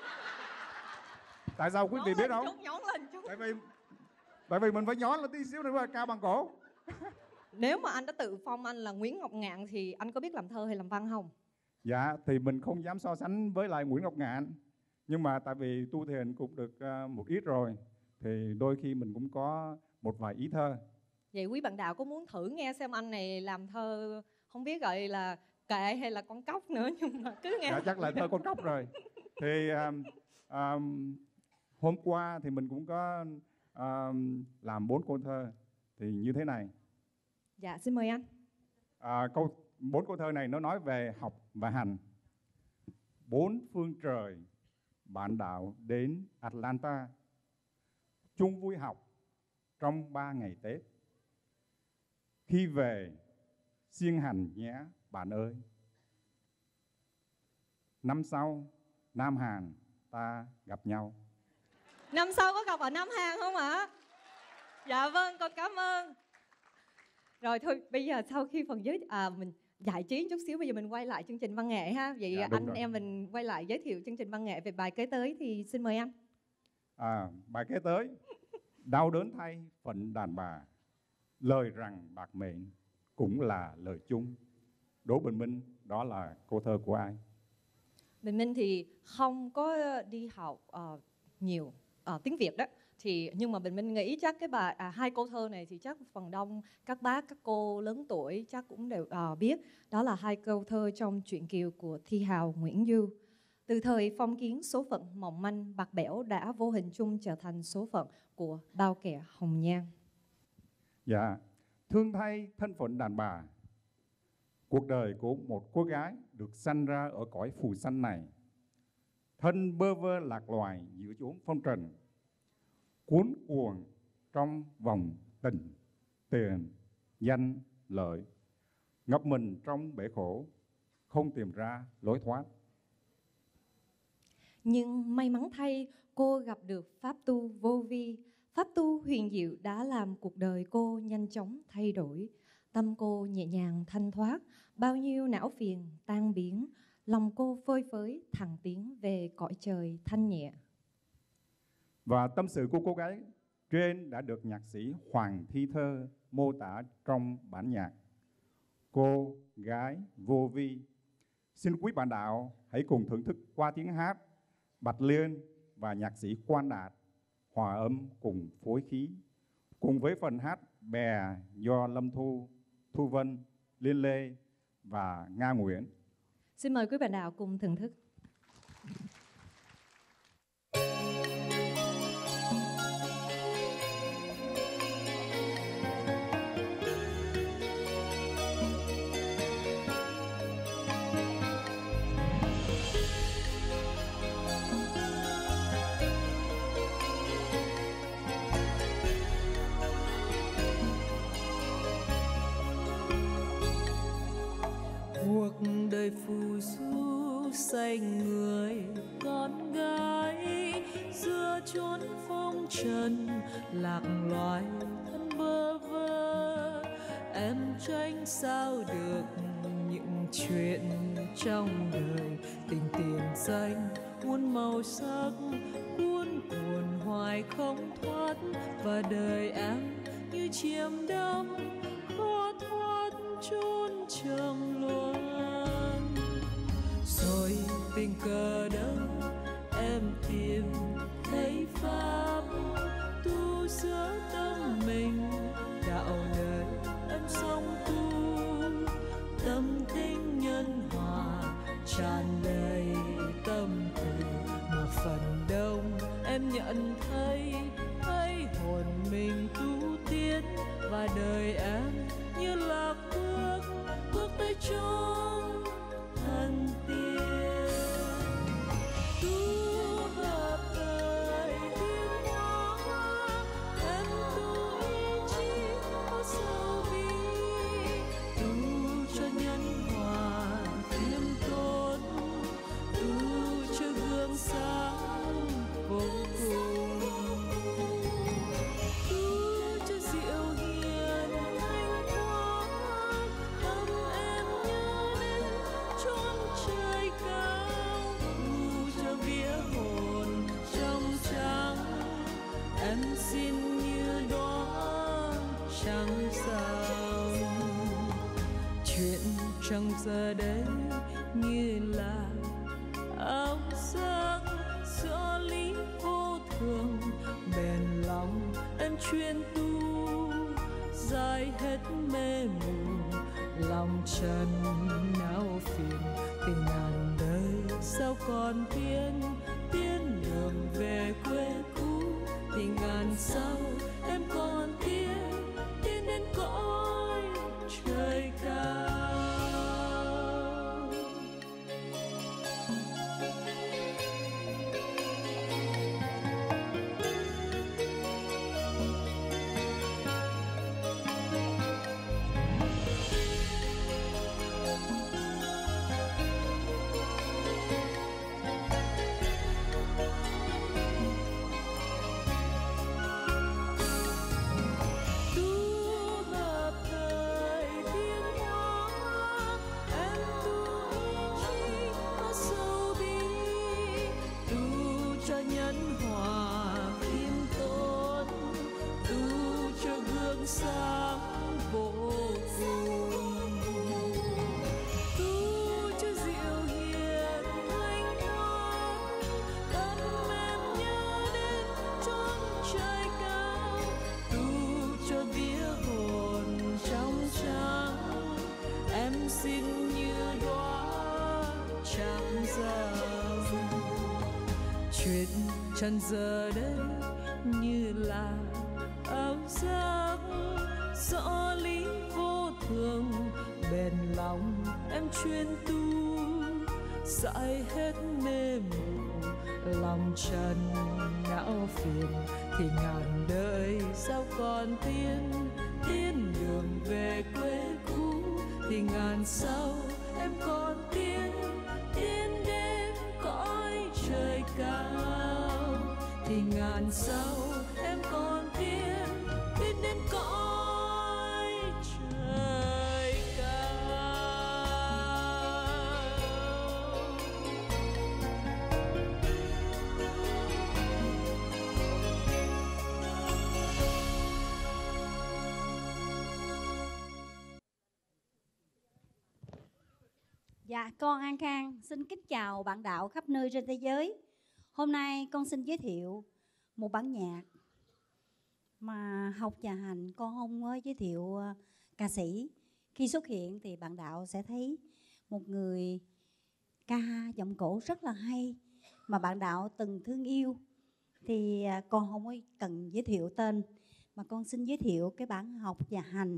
Tại sao quý vị biết không? Nhón lên chút. Tại vì mình phải nhón lên tí xíu nữa cao bằng cổ. Nếu mà anh đã tự phong anh là Nguyễn Ngọc Ngạn thì anh có biết làm thơ hay làm văn không? Dạ, thì mình không dám so sánh với lại Nguyễn Ngọc Ngạn. Nhưng mà tại vì tu thiền cũng được một ít rồi, thì đôi khi mình cũng có một vài ý thơ. Vậy quý bạn đạo có muốn thử nghe xem anh này làm thơ, không biết gọi là kệ hay là con cóc nữa, nhưng mà cứ nghe. Dạ, chắc là thơ con cóc rồi. Thì hôm qua thì mình cũng có làm 4 câu thơ. Thì như thế này. Dạ, xin mời anh. 4 câu thơ này nó nói về học và hành. 4 phương trời bạn đạo đến Atlanta, chung vui học trong 3 ngày Tết. Khi về siêng hành nhé bạn ơi. Năm sau Nam Hàn ta gặp nhau. Năm sau có gặp ở Nam Hàn không ạ? Dạ vâng, con cảm ơn. Rồi thôi, bây giờ sau khi phần mình giải trí chút xíu, bây giờ mình quay lại chương trình văn nghệ ha. Vậy dạ, anh rồi. Em mình quay lại giới thiệu chương trình văn nghệ về bài kế tới thì xin mời anh. Bài kế tới Đau đớn thay phận đàn bà, lời rằng bạc mệnh cũng là lời chung. Đỗ Bình Minh, đó là câu thơ của ai? Bình Minh thì không có đi học nhiều tiếng Việt đó. Nhưng mà Bình Minh nghĩ chắc hai câu thơ này thì chắc phần đông các bác, các cô lớn tuổi chắc cũng đều biết. Đó là hai câu thơ trong truyện Kiều của thi hào Nguyễn Du. Từ thời phong kiến, số phận mỏng manh bạc bẽo đã vô hình chung trở thành số phận của bao kẻ hồng nhan. Dạ, thương thay thân phận đàn bà. Cuộc đời của một cô gái được sanh ra ở cõi phù sanh này, thân bơ vơ lạc loài giữa chốn phong trần, cuốn cuồng trong vòng tình, tiền, danh, lợi, ngập mình trong bể khổ, không tìm ra lối thoát. Nhưng may mắn thay, cô gặp được pháp tu vô vi. Pháp tu huyền diệu đã làm cuộc đời cô nhanh chóng thay đổi. Tâm cô nhẹ nhàng thanh thoát, bao nhiêu não phiền tan biến. Lòng cô phơi phới thẳng tiến về cõi trời thanh nhẹ. Và tâm sự của cô gái trên đã được nhạc sĩ Hoàng Thi Thơ mô tả trong bản nhạc Cô Gái Vô Vi. Xin quý bạn đạo hãy cùng thưởng thức qua tiếng hát Bạch Liên và nhạc sĩ Quan Đạt hòa âm cùng phối khí, cùng với phần hát bè do Lâm Thu, Thu Vân, Liên Lê và Nga Nguyễn. Xin mời quý bạn đạo cùng thưởng thức. Cuộc đời phù du xanh người con gái giữa chốn phong trần lạc loài thân bơ vơ. Em tranh sao được những chuyện trong đời, tình tiền danh muôn màu sắc cuốn cuồng hoài không thoát, và đời em như chiêm đắm khó thoát chốn trầm luân. Rồi tình cờ đâu em tìm thấy pháp tu giữa tâm mình, đạo đời em sống tu tâm tính nhân hòa tràn đầy tâm từ. Một phần đông em nhận thấy hồn mình tu tiến, và đời em như lạc bước tới trong thần tiên. Tu hợp đời tiến hóa, em tu ý chí có sâu vi, tu cho nhân hòa khiêm tốn, tu cho gương sáng vô cùng, tu cho diệu hiền thanh thoát, tâm em nhớ đến chốn trời cao, tu cho vía hồn trong trắng, em xin như đóa trăng sao. Chuyện trong giờ đây như là ảo giác do lý vô thường, bền lòng em chuyên tu dài hết mê mù, lòng trần não phiền tình ngàn đời sao còn tiến đường về quê cũ. Tình ngàn sao em còn tiến đến cõi trời cao. chẳng rằng chuyện trần giờ đây như là ảo giác, rõ lý vô thường bền lòng em chuyên tu, dại hết mê mù lòng trần não phiền, thì ngàn đời sao còn tiến đường về quê cũ, thì ngàn sao em còn tiến đến cõi trời cao, thì ngàn sao em còn tiến đến cõi trời cao. Dạ, con An Khang xin kính chào bạn đạo khắp nơi trên thế giới. Hôm nay con xin giới thiệu một bản nhạc mà học và hành con không có giới thiệu ca sĩ. Khi xuất hiện thì bạn đạo sẽ thấy một người ca giọng cổ rất là hay mà bạn đạo từng thương yêu. Thì con không có cần giới thiệu tên mà con xin giới thiệu cái bản học và hành.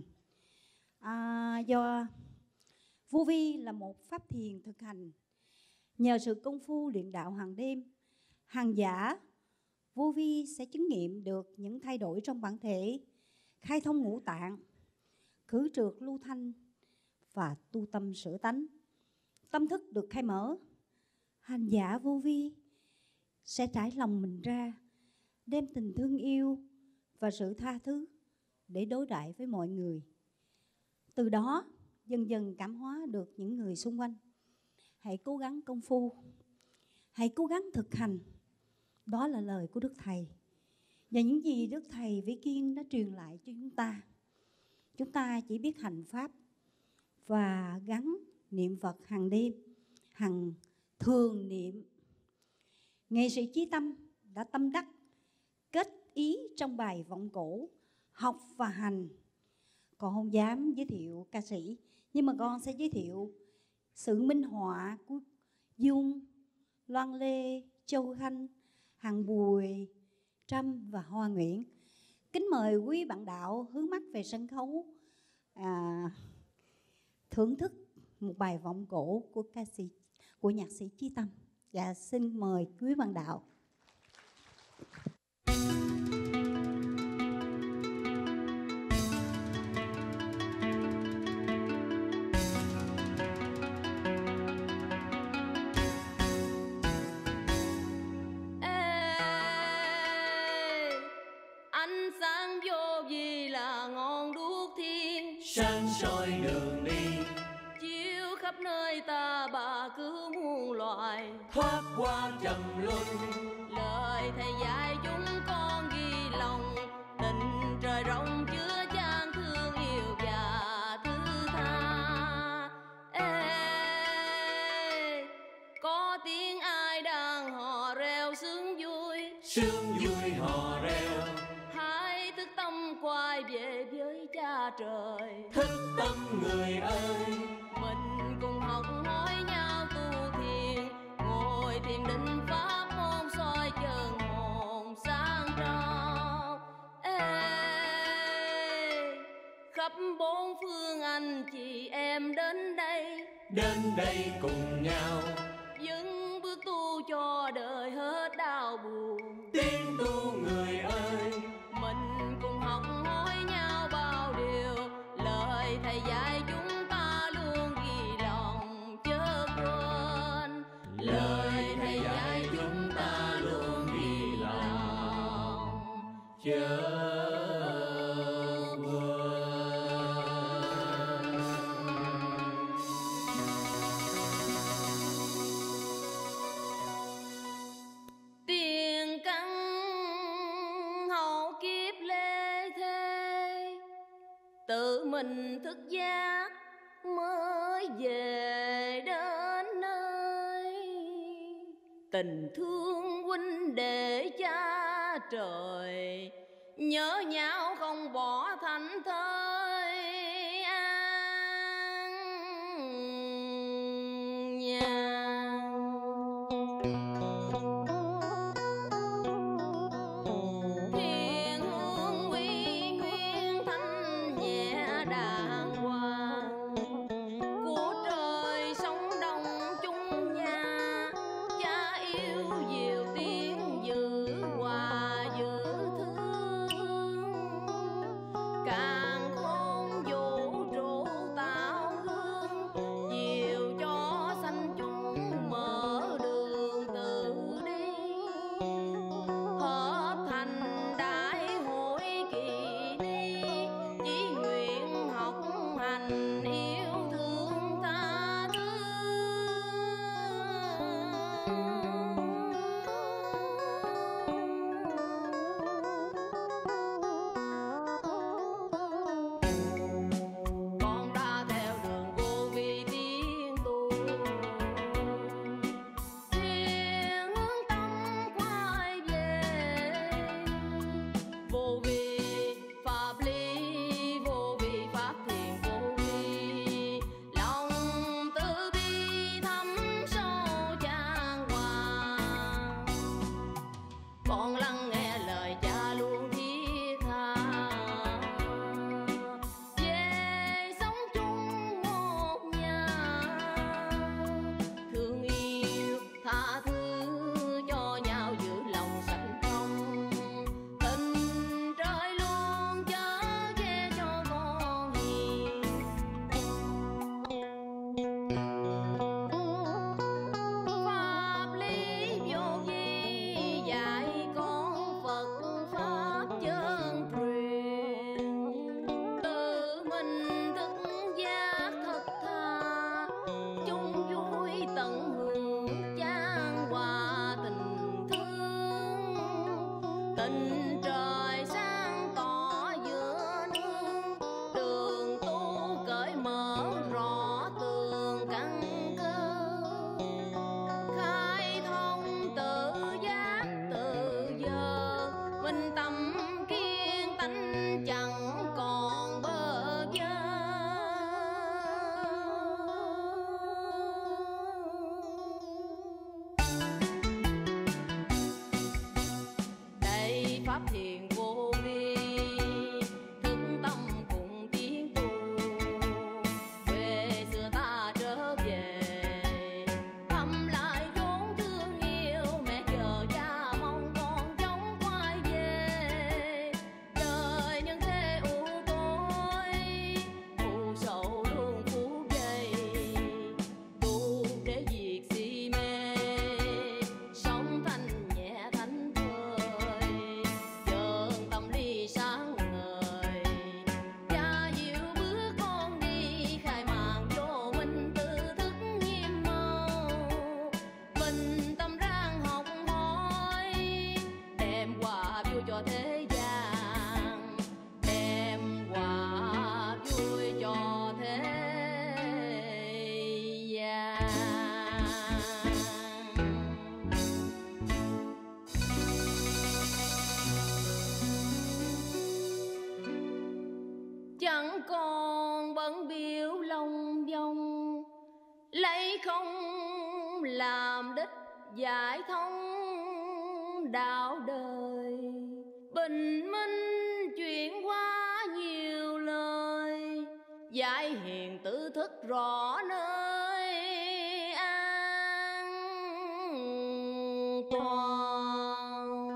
Do Vô Vi là một pháp thiền thực hành nhờ sự công phu luyện đạo hàng đêm, hàng giả Vô Vi sẽ chứng nghiệm được những thay đổi trong bản thể, khai thông ngũ tạng, khử trượt lưu thanh và tu tâm sửa tánh. Tâm thức được khai mở, hành giả Vô Vi sẽ trải lòng mình ra, đem tình thương yêu và sự tha thứ để đối đãi với mọi người. Từ đó dần dần cảm hóa được những người xung quanh. Hãy cố gắng công phu, hãy cố gắng thực hành. Đó là lời của Đức Thầy. Và những gì Đức Thầy Vĩ Kiên đã truyền lại cho chúng ta. Chúng ta chỉ biết hành pháp và gắn niệm Phật hàng đêm, hằng thường niệm. Nghệ sĩ Chí Tâm đã tâm đắc kết ý trong bài vọng cổ học và hành. Con không dám giới thiệu ca sĩ, nhưng mà con sẽ giới thiệu sự minh họa của Dung, Loan Lê, Châu Khanh, Hằng Bùi, Trâm và Hoa Nguyễn. Kính mời quý bạn đạo hướng mắt về sân khấu thưởng thức một bài vọng cổ của nhạc sĩ Chí Tâm. Dạ, xin mời quý bạn đạo. Sáng soi đường đi, chiếu khắp nơi ta bà cứu muôn loài, thoát qua trầm luân. Lời thầy dạy chúng con ghi lòng, tình trời rộng chứa chan thương yêu và thứ tha. Có tiếng ai đang hò reo sướng vui hò reo. Hãy thức tâm quay về với cha trời. Thức tâm người ơi, mình cùng học hỏi nhau tu thiền, ngồi thiền định pháp môn soi chân hồn sáng trao. Khắp bốn phương anh chị em đến đây cùng nhau, dừng bước tu cho đời hết đau buồn. Tiến tu người ơi, mình cùng học hỏi nhau bao điều, lời thầy dạy chúng ta luôn ghi lòng chớ quên. Lời thầy dạy chúng ta luôn ghi lòng chớ quên. Tiền căn hậu kiếp lê thế, tự mình thức giác mới về đến nơi. Tình thương huynh đệ cha trời, nhớ nhau không bỏ thảnh thơi an nhàn. tha thứ cho nhau giữ lòng sạch trong. Tình trời luôn chở che cho con hiền. Pháp lý vô vi dạy con Phật pháp chân truyền. Tự mình thức giác thật tha, chung vui tận hưởng chan hòa tình thương. Tình trời sáng tỏ giữa nương, đường tu cởi mở rõ tường căn cơ. Khai thông tự giác tự giờ, minh tâm kiên tánh chẳng còn bơ vơ. Đây pháp thiền vô vi, thức tâm cùng tiến tu. Quê xưa ta trở về, thăm lại chốn thương yêu. Mẹ chờ cha mong con chóng quay về. Đời nhân thế u tối, u sầu luôn phút giây. Tu để diệt si mê, sống thanh nhẹ thánh thơi. Dần tâm lý sáng ngời, cha dịu bước con đi. Khai màn vô minh tư thức nghiêm màu. Bình tâm ráng học hỏi, đem quà vui cho thế gian. Đem quà vui cho thế gian. Chẳng còn bận biểu lòng vòng, lấy không làm đích giải thông đạo đời. Bình minh chuyển qua nhiều lời, giải hiền tự thức rõ nơi an toàn.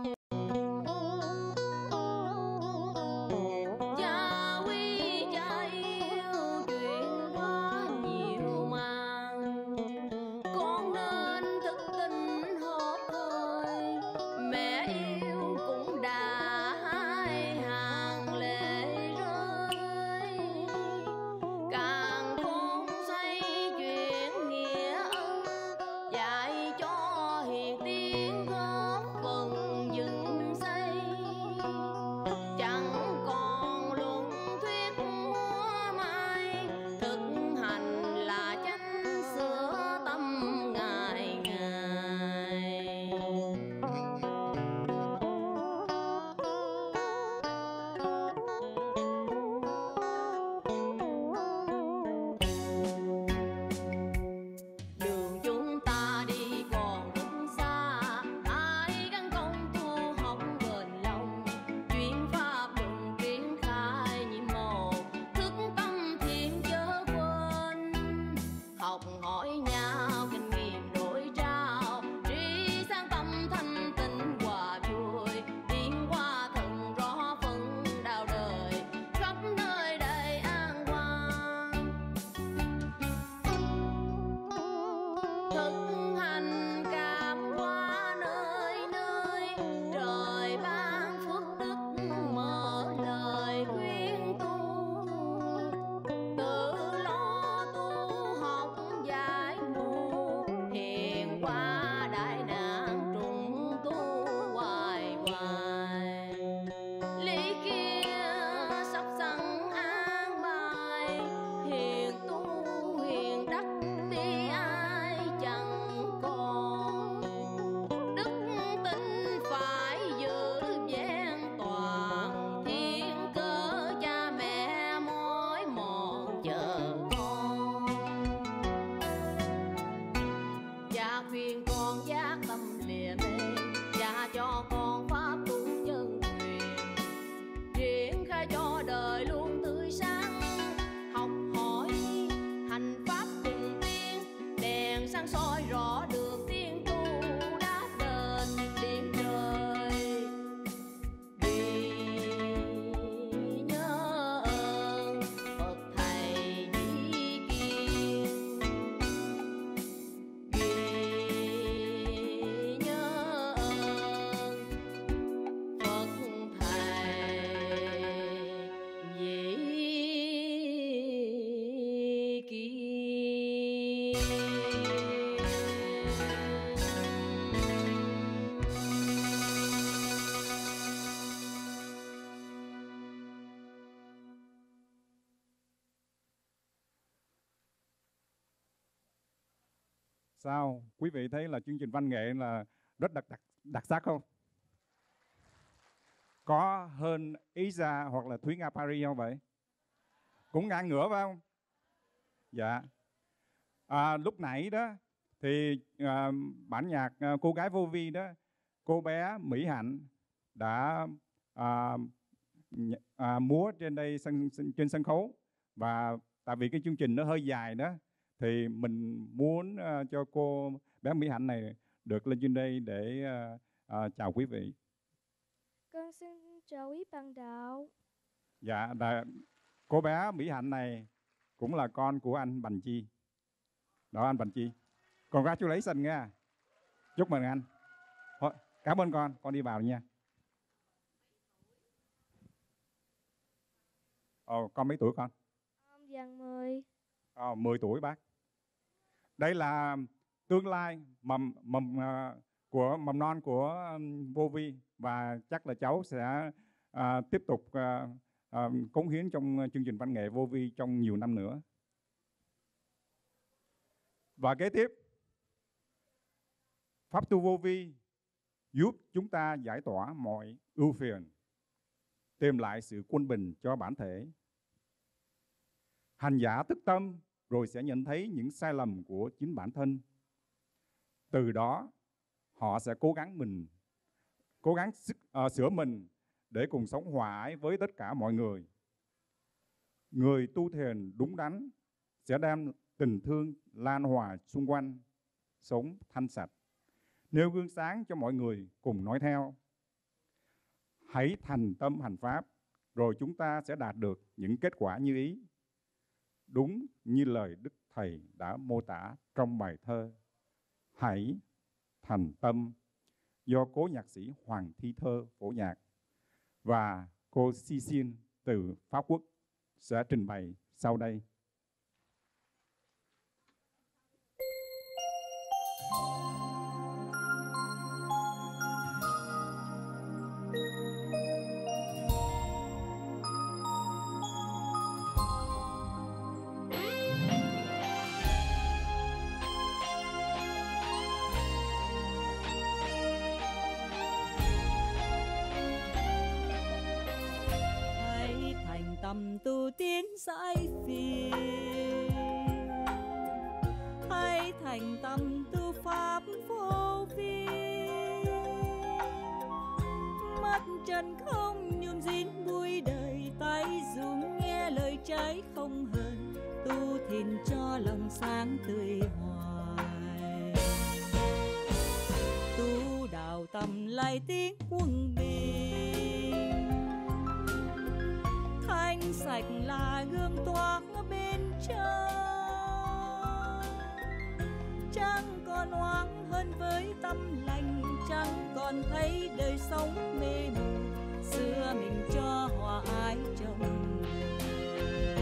Cha quý cha yêu chuyện quá nhiều màng, con nên thức tỉnh hợp thời. Mẹ yêu cũng đã hai hàng lệ rơi, càng con say chuyện nghĩa ân. Dạy cho hiền tiếng góp phần dựng xây, chẳng còn luận thuyết múa mai. Thực hành là chánh sửa tâm ngày ngày. Đường chúng ta đi còn rất xa, ai gắng công tu học bền lòng. Chuyên pháp luận triển khai nhiệm màu, thức tâm thiện chớ quên. Học hỏi nhau kinh nghiệm đổi trao, trí sáng tâm thanh tịnh hòa vui. Tiến qua thần rõ phân đạo đời, khắp nơi đầy an quan. Thực hành cảm hóa nơi nơi, trời ban phước đức mở lời khuyên tu. Tự lo tu học giải mù, hiền qua đại nạn trùng tu hoài hoài. Lý kia sắp sẵn an bài, hiền tu hiền đắc đi ai chẳng còn. Đức tin phải giữ vẹn toàn, thiên cơ cha mẹ mỏi mòn chờ con. Cha khuyên con giác tâm lìa mê, cha cho con pháp tu chân truyền. Triển khai cho đời luôn tươi sáng, học hỏi hành pháp cùng tiên. Đèn sáng soi rõ được tiên tu, Sao quý vị thấy là chương trình văn nghệ là rất đặc sắc không? Có hơn Isa hoặc là Thúy Nga Paris không vậy? Cũng ngang ngửa phải không? Dạ. Lúc nãy đó thì bản nhạc Cô Gái Vô Vi đó, cô bé Mỹ Hạnh đã múa trên đây trên sân khấu. Và tại vì cái chương trình nó hơi dài đó thì mình muốn cho cô bé Mỹ Hạnh này được lên trên đây để chào quý vị. Con xin chào quý bạn đạo. Dạ, cô bé Mỹ Hạnh này cũng là con của anh Bành Chi. Đó, anh Bành Chi. Congratulations nha. Chúc mừng anh. Thôi, cảm ơn con đi vào nha. Con mấy tuổi con? Dàn 10. 10 tuổi bác. Đây là tương lai của mầm non của Vô Vi, và chắc là cháu sẽ tiếp tục cống hiến trong chương trình văn nghệ Vô Vi trong nhiều năm nữa. Và kế tiếp, pháp tu Vô Vi giúp chúng ta giải tỏa mọi ưu phiền, tìm lại sự quân bình cho bản thể. Hành giả thức tâm rồi sẽ nhận thấy những sai lầm của chính bản thân. Từ đó họ sẽ cố gắng sửa mình để cùng sống hòa ái với tất cả mọi người. Người tu thiền đúng đắn sẽ đem tình thương lan hòa xung quanh, sống thanh sạch, nêu gương sáng cho mọi người cùng nói theo. Hãy thành tâm hành pháp, rồi chúng ta sẽ đạt được những kết quả như ý. Đúng như lời Đức Thầy đã mô tả trong bài thơ Hãy thành tâm, do cố nhạc sĩ Hoàng Thi Thơ phổ nhạc, và cô Si Xin từ Pháp Quốc sẽ trình bày sau đây. Tâm tu tiến giải phiền, hãy thành tâm tu pháp vô vi. Mắt trần không nhùm dính bụi đời, tay dùng nghe lời trái không hờn, tu thiền cho lòng sáng tươi hoài. Tu đạo tâm lại tiếng quân bình, thanh sạch là gương tỏa bên trong. Chẳng còn oán hơn với tâm lành, chẳng còn thấy đời sống mê mù, xưa mình cho hòa ái trong đời.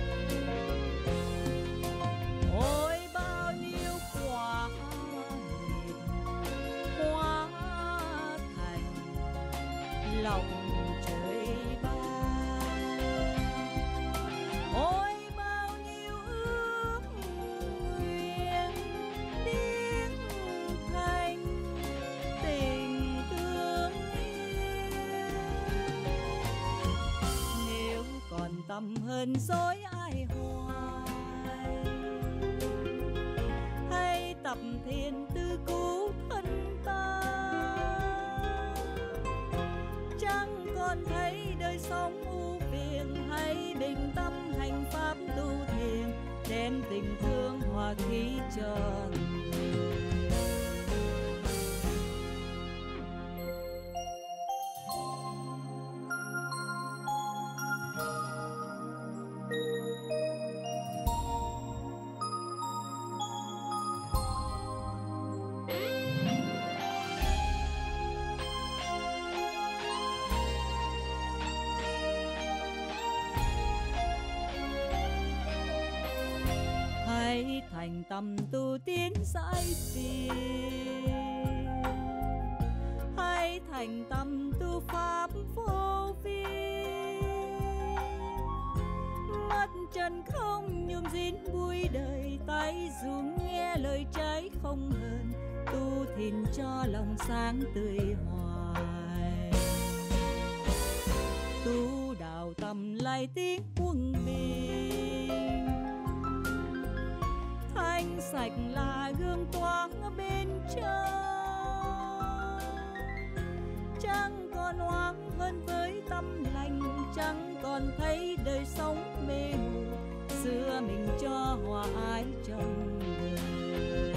Ôi bao nhiêu quả nghiệp hóa thành lòng trời ban. Ôi bao nhiêu ước nguyện biến thành tình thương yêu. Nếu còn tâm hơn dối ai hoài, hãy tập thiền tư cứu thân ta. Chẳng còn thấy đời sống ưu phiền, hãy bình tâm hành pháp tu thiền, đem tình thương hòa khí cho người. Hãy thành tâm tu tiến giải phiền, hãy thành tâm tu pháp vô vi. Mắt trần không nhùm dính vui đời tay ruộng nghe lời trái không hờn, tu thìn cho lòng sáng tươi hoài. Tu đào tầm lại tiếng quân bình, thanh sạch là gương tỏa bên trong, chẳng còn oán hơn với tâm lành, chẳng còn thấy đời sống mê mù, xưa mình cho hòa ái trong đời.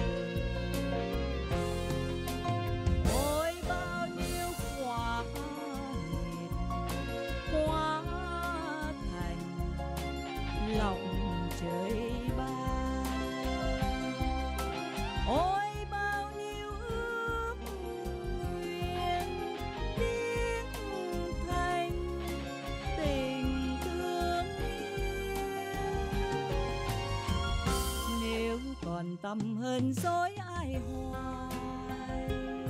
Ôi bao nhiêu quả nghiệt hóa thành lòng trời ban, ôi bao nhiêu ước nguyện biến thành tình thương yêu. Nếu còn tâm hơn dối ai hoài,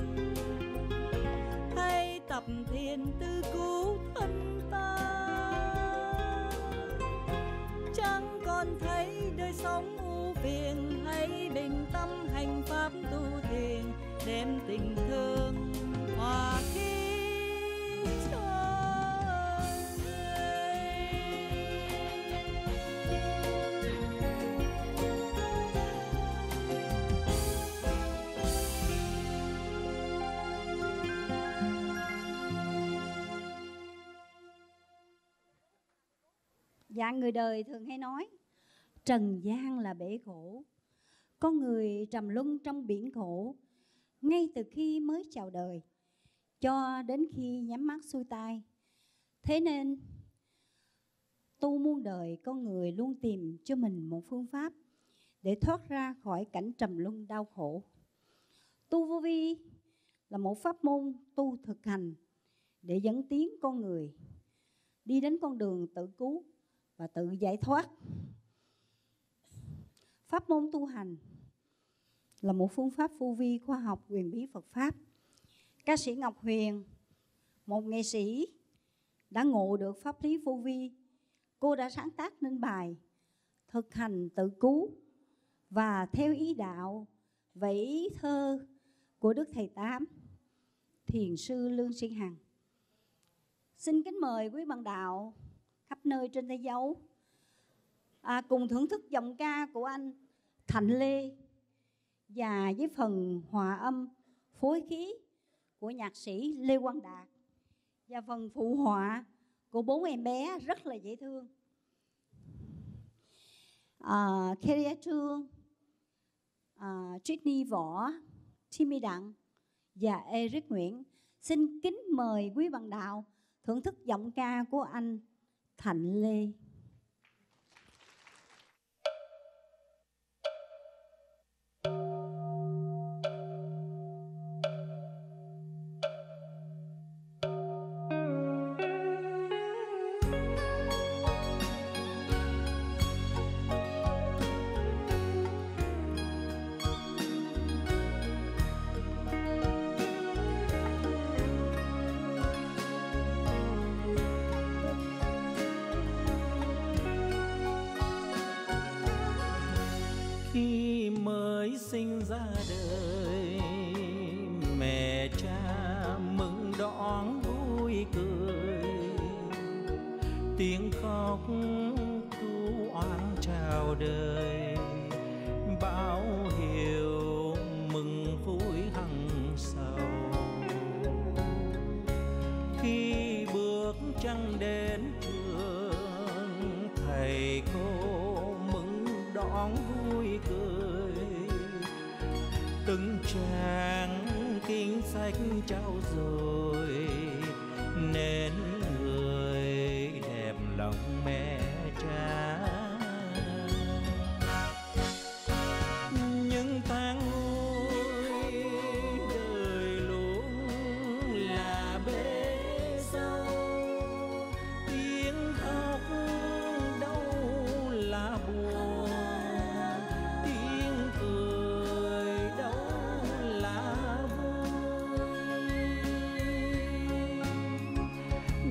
hãy tập thiền tư cứu thân ta, chẳng còn thấy đời sống ưu phiền, hãy bình tâm hành pháp tu thiền, đem tình thương hòa khí cho Dạ, người đời thường hay nói trần gian là bể khổ, con người trầm luân trong biển khổ, ngay từ khi mới chào đời cho đến khi nhắm mắt xuôi tai. Thế nên tu muôn đời, con người luôn tìm cho mình một phương pháp để thoát ra khỏi cảnh trầm luân đau khổ. Tu vô vi là một pháp môn tu thực hành để dẫn tiến con người đi đến con đường tự cứu và tự giải thoát. Pháp môn tu hành là một phương pháp vô vi khoa học huyền bí Phật Pháp. Ca sĩ Ngọc Huyền, một nghệ sĩ đã ngộ được pháp lý vô vi. Cô đã sáng tác nên bài thực hành tự cứu và theo ý đạo và ý thơ của Đức Thầy Tám, Thiền sư Lương Sĩ Hằng. Xin kính mời quý bạn đạo khắp nơi trên thế giới cùng thưởng thức giọng ca của anh Thạnh Lê và với phần hòa âm phối khí của nhạc sĩ Lê Quang Đạt và phần phụ họa của 4 em bé rất là dễ thương, Keria Trương, Trini Võ, Timmy Đặng và Eric Nguyễn. Xin kính mời quý bạn đạo thưởng thức giọng ca của anh Thạnh Lê. Khi mới sinh ra đời, mẹ cha mừng đón vui cười, tiếng khóc tu oán chào đời, báo hiệu mừng vui hằng sầu. Khi bước chân đến trường, thầy cô mừng đón vui cười, từng trang kinh sách trao dồi, nên người đẹp lòng mẹ cha. Những tháng vui đời luôn là bể sâu, tiếng khóc đâu là buồn, tiếng cười đâu là vui.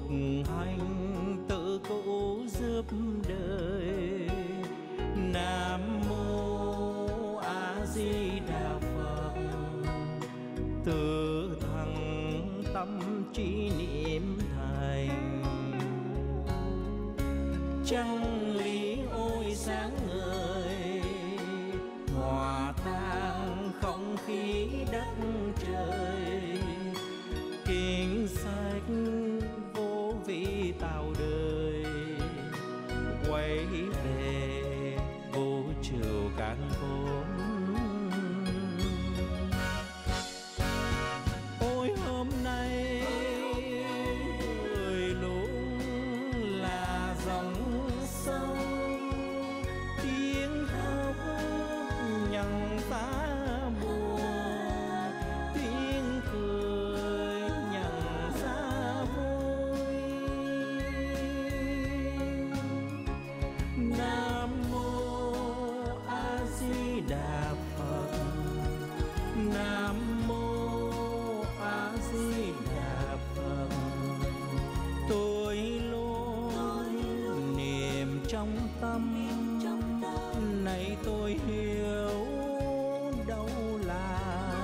hành tự cố giúp đời. Nam mô A Di Đà Phật. Từ thẳng tâm trí niệm thành, chân lý ôi sáng ngời, hòa tan không khí đất trời. Kinh sách vô vi tạo đời, quay về vô chiều càn khôn. Ôi hôm nay người luôn là dòng sông, tiếng khóc nhận ta buồn, tiếng cười nhận ra vui. Nam mô A Di Đà Phật. Nam mô A Di Đà Phật. Tôi luôn niệm trong tâm, này tôi hiểu đâu là.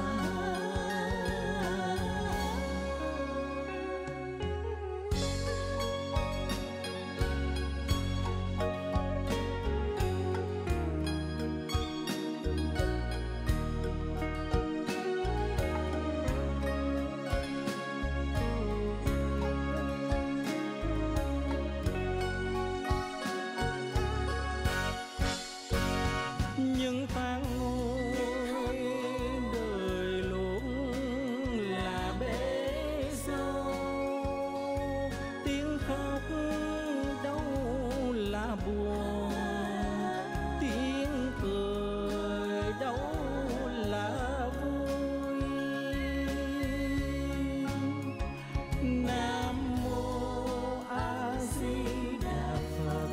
Những tháng ngồi đời luôn là bể dâu, tiếng khóc đâu là buồn, tiếng cười đâu là vui. Nam mô A Di Đà Phật.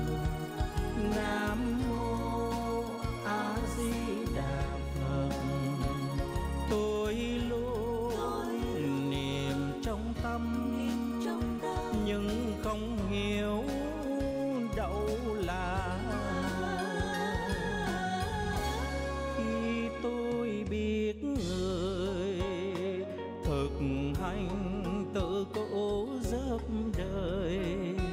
Nam mô A Di Đà Phật. Tôi luôn niệm trong tâm, nhưng không hiểu đâu là. Khi tôi biết người thực hành tự cố giúp đời.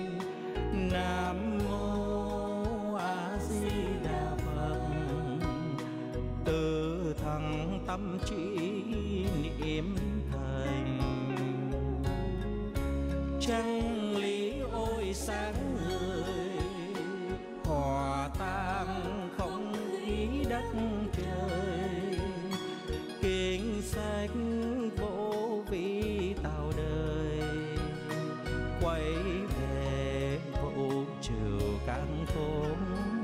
Nam mô A Di Đà Phật. Từ thẳng tâm trí niệm thành, chân lý ôi sáng người, hòa tan không khí đất trời. Kinh sách vô vi tạo đời, quay về vũ trụ càn khôn.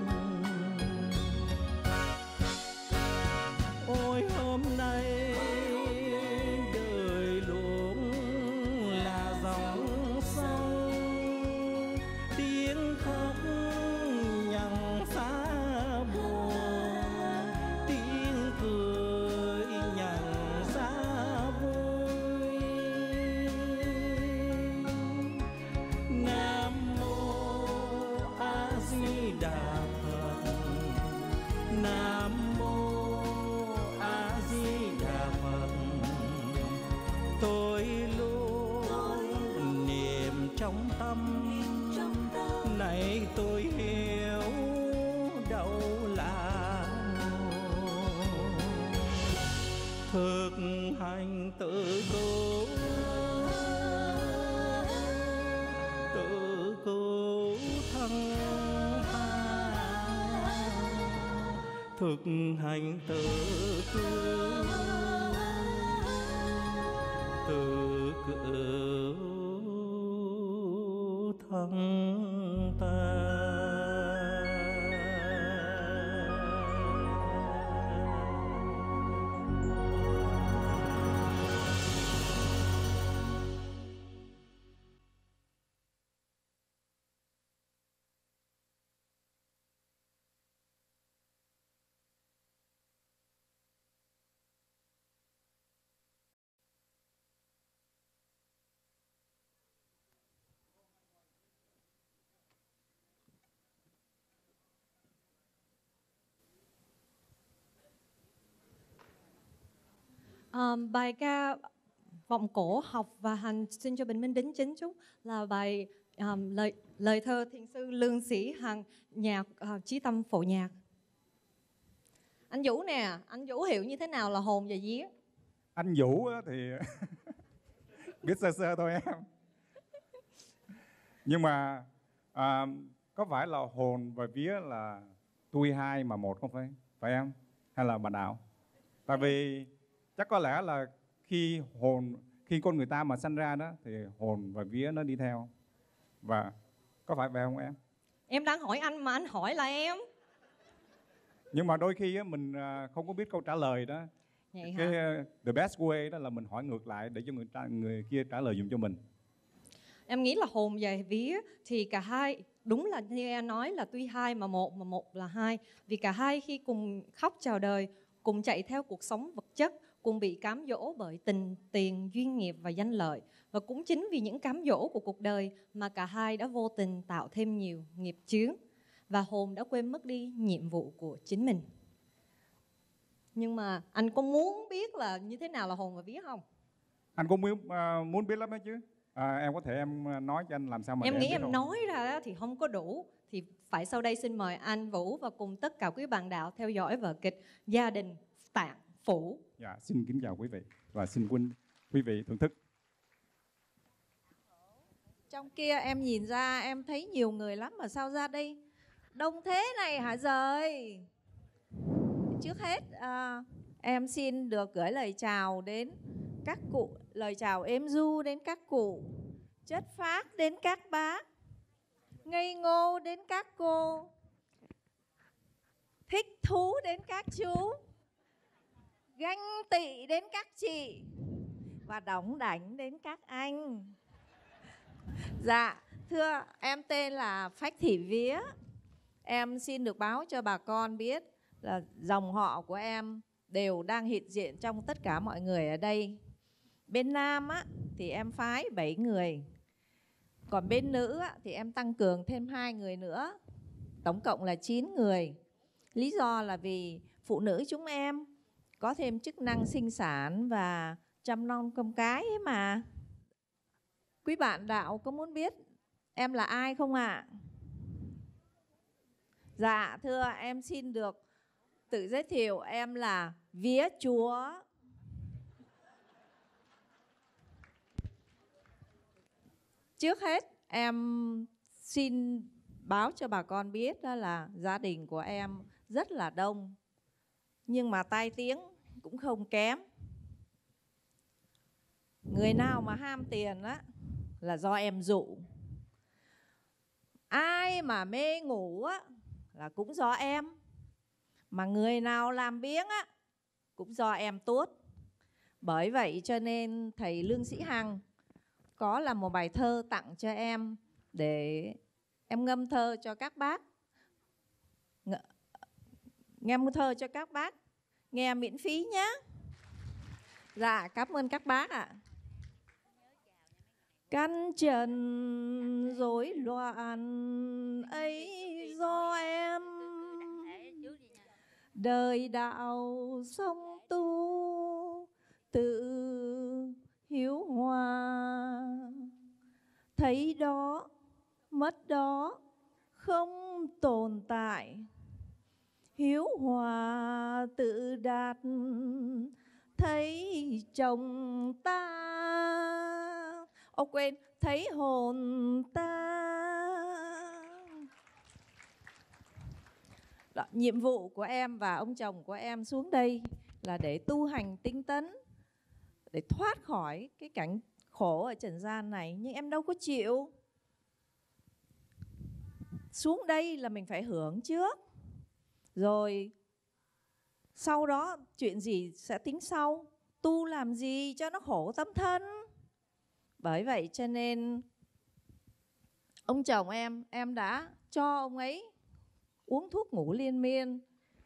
Ôi hôm nay đời luôn là dòng sông, tiếng khóc nhận xa buồn, tiếng cười nhận ra vui. Nam mô A Di Đà Phật. Nam mô A Di Đà Phật. Tôi luôn niệm trong tâm, này tôi hiểu đâu là. Thực hành tự cố, tự cố thăng hoa. Thực hành tự cứu, tự cứu thân ta. Bài ca vọng cổ học và hành xin cho bình minh đính chính chúc là bài lời thơ thiền sư Lương Sĩ Hằng, nhạc Chí Tâm phổ nhạc. Anh Vũ nè, anh Vũ hiểu như thế nào là hồn và vía? Anh Vũ thì biết sơ sơ thôi em. Nhưng mà có phải là hồn và vía là tui hai mà một không phải em? Hay là bạn đạo? Tại vì chắc có lẽ là khi con người ta mà sanh ra đó thì hồn và vía nó đi theo. Và có phải vậy không em? Em đang hỏi anh mà anh hỏi là em. Nhưng mà đôi khi mình không có biết câu trả lời đó. Vậy hả? Cái the best way đó là mình hỏi ngược lại để cho người kia trả lời dùm cho mình. Em nghĩ là hồn và vía thì cả hai, đúng là như em nói là tuy hai mà một là hai. Vì cả hai khi cùng khóc chào đời, cùng chạy theo cuộc sống vật chất, cùng bị cám dỗ bởi tình, tiền, duyên nghiệp và danh lợi. Và cũng chính vì những cám dỗ của cuộc đời mà cả hai đã vô tình tạo thêm nhiều nghiệp chướng. Và hồn đã quên mất đi nhiệm vụ của chính mình. Nhưng mà anh có muốn biết là như thế nào là hồn và vía không? Anh cũng muốn biết lắm đó chứ. Em có thể em nói cho anh làm sao mà em nghĩ biết em không? nói ra thì không có đủ. Thì phải sau đây xin mời anh Vũ và cùng tất cả quý bạn đạo theo dõi vở kịch Gia đình Tạng Phủ. Dạ, xin kính chào quý vị và xin quý vị thưởng thức. Trong kia em nhìn ra em thấy nhiều người lắm mà sao ra đây đông thế này hả giời? Trước hết em xin được gửi lời chào đến các cụ, lời chào êm ru đến các cụ, chất phác đến các bác, ngây ngô đến các cô, thích thú đến các chú, ganh tị đến các chị và đóng đảnh đến các anh. Dạ, thưa em tên là Phách Thị Vía. Em xin được báo cho bà con biết là dòng họ của em đều đang hiện diện trong tất cả mọi người ở đây. Bên nam á, thì em phái 7 người. Còn bên nữ á, thì em tăng cường thêm 2 người nữa. Tổng cộng là 9 người. Lý do là vì phụ nữ chúng em có thêm chức năng sinh sản và chăm nom con cái ấy mà. Quý bạn đạo có muốn biết em là ai không ạ? Dạ, thưa em xin được tự giới thiệu, em là Vía Chúa. Trước hết em xin báo cho bà con biết đó là gia đình của em rất là đông, nhưng mà tai tiếng cũng không kém. Người nào mà ham tiền á là do em dụ. Ai mà mê ngủ á là cũng do em. Mà người nào làm biếng á cũng do em tuốt. Bởi vậy cho nên thầy Lương Sĩ Hằng có làm một bài thơ tặng cho em để em ngâm thơ cho các bác. Ngâm thơ cho các bác nghe miễn phí nhé. Dạ, cảm ơn các bác ạ. Căn trần rối loạn ấy do em, đời đạo song tu tự hiếu hòa. Thấy đó mất đó không tồn tại, hiếu hòa tự đạt thấy chồng ta. Ô quên, thấy hồn ta. Đó, nhiệm vụ của em và ông chồng của em xuống đây là để tu hành tinh tấn, để thoát khỏi cái cảnh khổ ở trần gian này. Nhưng em đâu có chịu. Xuống đây là mình phải hưởng trước, rồi sau đó chuyện gì sẽ tính sau. Tu làm gì cho nó khổ tâm thân. Bởi vậy cho nên ông chồng em đã cho ông ấy uống thuốc ngủ liên miên.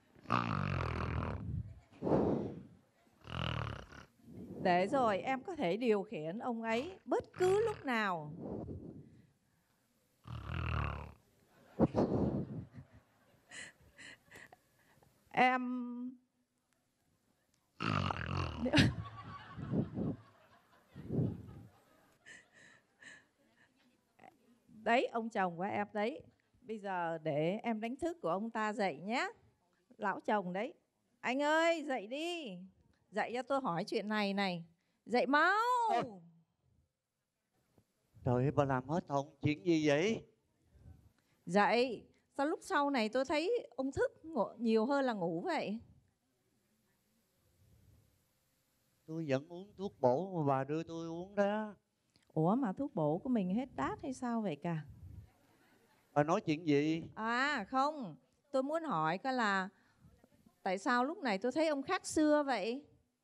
Để rồi em có thể điều khiển ông ấy bất cứ lúc nào. Đấy, ông chồng của em đấy. Bây giờ để em đánh thức của ông ta dậy nhé. Lão chồng đấy. Anh ơi, dậy đi. Dậy cho tôi hỏi chuyện này này. Dậy mau. Trời ơi, bà làm hết hồn. Chuyện gì vậy? Dậy. Sao lúc sau này tôi thấy ông thức nhiều hơn là ngủ vậy? Tôi vẫn uống thuốc bổ mà bà đưa tôi uống đó. Ủa mà thuốc bổ của mình hết đát hay sao vậy cả? Bà nói chuyện gì? À không, tôi muốn hỏi coi là tại sao lúc này tôi thấy ông khác xưa vậy?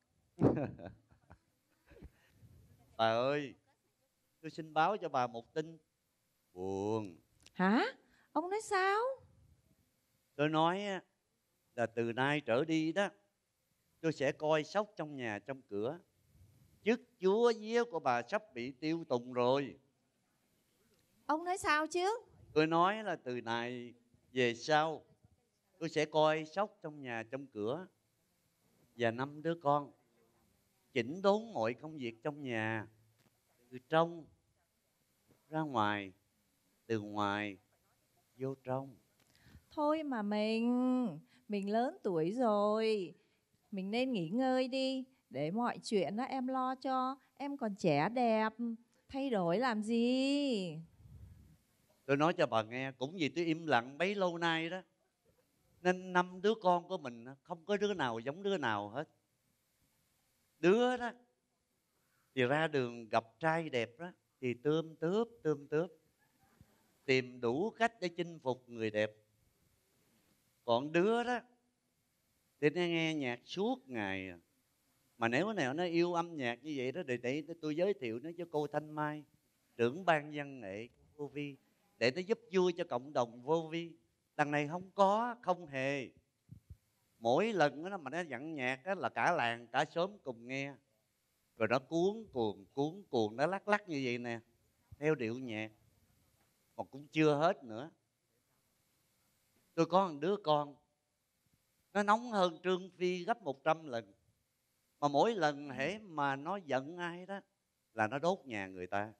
Bà ơi, tôi xin báo cho bà một tin buồn. Hả? Ông nói sao? Tôi nói là từ nay trở đi đó, tôi sẽ coi sóc trong nhà trong cửa. Chức chúa vía của bà sắp bị tiêu tùng rồi. Ông nói sao chứ? Tôi nói là từ này về sau, tôi sẽ coi sóc trong nhà trong cửa. Và 5 đứa con chỉnh đốn mọi công việc trong nhà, từ trong ra ngoài, từ ngoài vô trong. Thôi mà mình lớn tuổi rồi, mình nên nghỉ ngơi đi. Để mọi chuyện đó em lo cho. Em còn trẻ đẹp, thay đổi làm gì? Tôi nói cho bà nghe, cũng vì tôi im lặng bấy lâu nay đó, nên 5 đứa con của mình không có đứa nào giống đứa nào hết. Đứa đó thì ra đường gặp trai đẹp đó thì tươm tướp tìm đủ cách để chinh phục người đẹp. Còn đứa đó thì nó nghe nhạc suốt ngày. Mà nếu nào nó yêu âm nhạc như vậy đó, để tôi giới thiệu nó cho cô Thanh Mai, trưởng ban văn nghệ vô vi, để nó giúp vui cho cộng đồng vô vi. Đằng này không hề. Mỗi lần đó mà nó dặn nhạc đó là cả làng cả xóm cùng nghe. Rồi nó cuốn cuồng, nó lắc như vậy nè, theo điệu nhạc. Mà cũng chưa hết nữa. Tôi có một đứa con, nó nóng hơn Trương Phi gấp 100 lần. Mà mỗi lần hễ mà nó giận ai đó là nó đốt nhà người ta.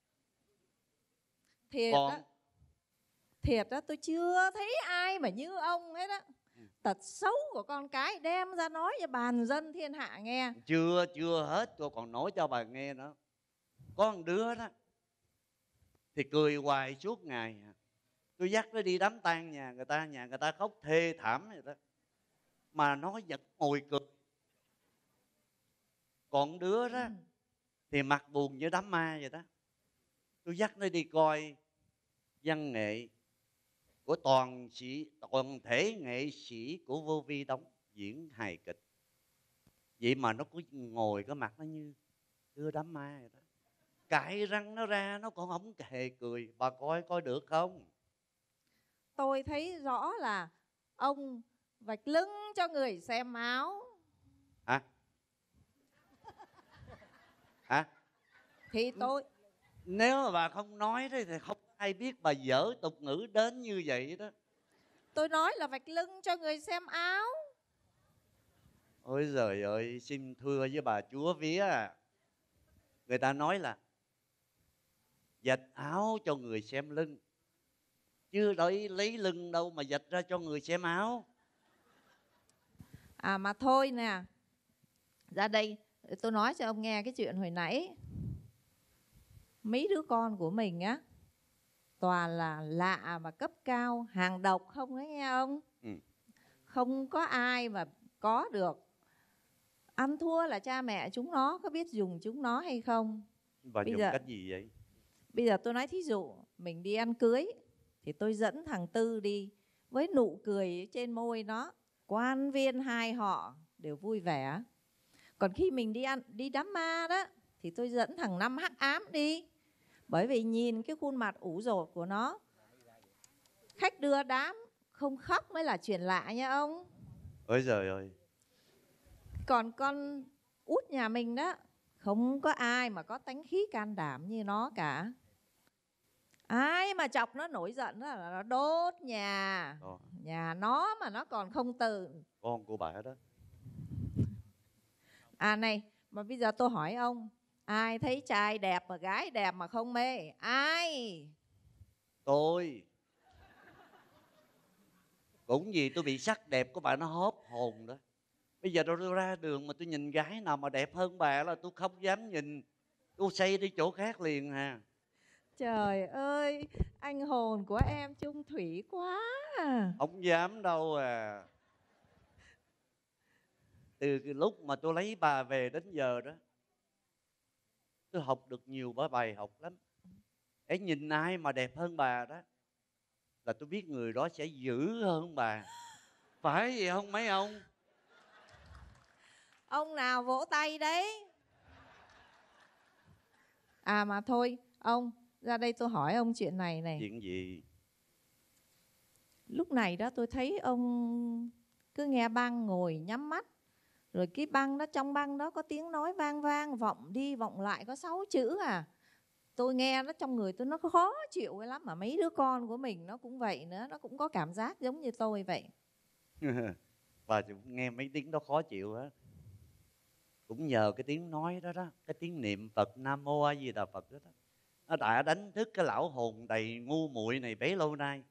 Thiệt đó, tôi chưa thấy ai mà như ông hết á. Tật xấu của con cái đem ra nói cho bàn dân thiên hạ nghe. Chưa hết, tôi còn nói cho bà nghe nữa. Có một đứa đó thì cười hoài suốt ngày. Tôi dắt nó đi đám tang nhà người ta khóc thê thảm vậy đó, mà nó vẫn ngồi cười. Còn đứa đó thì mặt buồn như đám ma vậy đó. Tôi dắt nó đi coi văn nghệ của toàn thể nghệ sĩ của vô vi đóng diễn hài kịch. Vậy mà nó cứ ngồi cái mặt nó như đưa đám ma vậy đó. Cãi răng nó ra nó còn không hề cười. Bà coi được không? Tôi thấy rõ là ông vạch lưng cho người xem áo. Hả? Thì tôi... Nếu mà bà không nói thì không ai biết bà dở tục ngữ đến như vậy đó. Tôi nói là vạch lưng cho người xem áo. Ôi giời ơi, xin thưa với bà chúa vía, người ta nói là vạch áo cho người xem lưng, chứ đợi lấy lưng đâu mà vạch ra cho người xem áo. À mà thôi nè, ra đây tôi nói cho ông nghe cái chuyện hồi nãy. Mấy đứa con của mình á toàn là lạ mà cấp cao, hàng độc không đấy nghe ông. Không có ai mà có được. Ăn thua là cha mẹ chúng nó có biết dùng chúng nó hay không. Bà dùng cách gì vậy? Bây giờ tôi nói thí dụ mình đi ăn cưới thì tôi dẫn thằng Tư đi với nụ cười trên môi nó, quan viên hai họ đều vui vẻ. Còn khi mình đi đám ma đó thì tôi dẫn thằng Năm hắc ám đi. Bởi vì nhìn cái khuôn mặt ủ rột của nó, khách đưa đám không khóc mới là chuyện lạ nha ông. Ôi giời ơi. Còn con út nhà mình đó, không có ai mà có tánh khí can đảm như nó cả. Ai mà chọc nó nổi giận đó là nó đốt nhà. Nhà nó mà nó còn không từ. Con của bà đó. À này, mà bây giờ tôi hỏi ông, ai thấy trai đẹp mà gái đẹp mà không mê? Ai? Tôi cũng vì tôi bị sắc đẹp của bà nó hớp hồn đó. Bây giờ tôi ra đường mà tôi nhìn gái nào mà đẹp hơn bà là tôi không dám nhìn. Tôi xây đi chỗ khác liền hà. Trời ơi, anh hồn của em chung thủy quá à. Không dám đâu à. Từ cái lúc mà tôi lấy bà về đến giờ đó, tôi học được nhiều bài học lắm. Để nhìn ai mà đẹp hơn bà đó là tôi biết người đó sẽ dữ hơn bà. Phải vậy không mấy ông? Ông nào vỗ tay đấy? À mà thôi, ông ra đây tôi hỏi ông chuyện này này. Chuyện gì? Lúc này đó tôi thấy ông cứ nghe băng ngồi nhắm mắt. Rồi cái băng đó, trong băng đó có tiếng nói vang vang, vọng đi vọng lại có 6 chữ à. Tôi nghe nó trong người tôi nó khó chịu lắm. Mà mấy đứa con của mình nó cũng vậy nữa. Nó cũng có cảm giác giống như tôi vậy. Bà cũng nghe mấy tiếng đó khó chịu á. Cũng nhờ cái tiếng nói đó đó, cái tiếng niệm Phật Nam Mô A Di Đà Phật đó, nó đã đánh thức cái lão hồn đầy ngu muội này bấy lâu nay.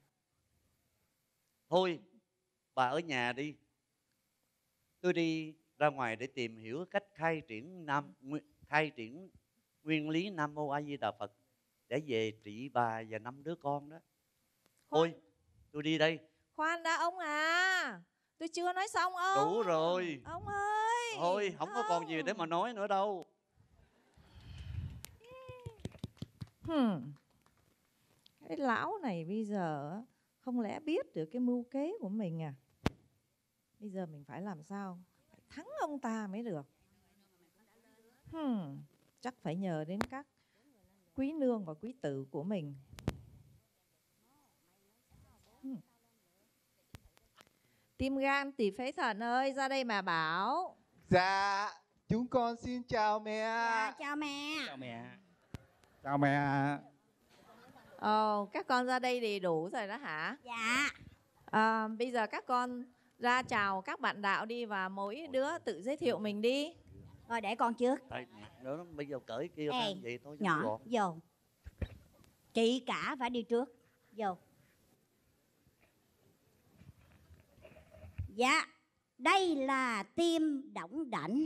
Thôi bà ở nhà đi, tôi đi ra ngoài để tìm hiểu cách khai triển nguyên lý Nam Mô A Di Đà Phật để về trị bà và 5 đứa con đó. Thôi tôi đi đây. Khoan đã ông à, tôi chưa nói xong ông. Đủ rồi. Ông ơi. Thôi không có còn gì để mà nói nữa đâu. Cái lão này bây giờ không lẽ biết được cái mưu kế của mình à? Bây giờ mình phải làm sao? Phải thắng ông ta mới được. Chắc phải nhờ đến các quý nương và quý tử của mình. Tim gan tỷ phế thận ơi, ra đây mà bảo. Dạ, chúng con xin chào mẹ. Dạ, chào mẹ. Chào mẹ. Chào mẹ. Các con ra đây đầy đủ rồi đó hả? Dạ. Bây giờ các con ra chào các bạn đạo đi và mỗi đứa tự giới thiệu mình đi. Rồi để con trước. Đó, bây giờ cởi kia Ê, vậy thôi. nhỏ, vô. Chị cả phải đi trước. Vô. Dạ, đây là tim Đổng Đảnh.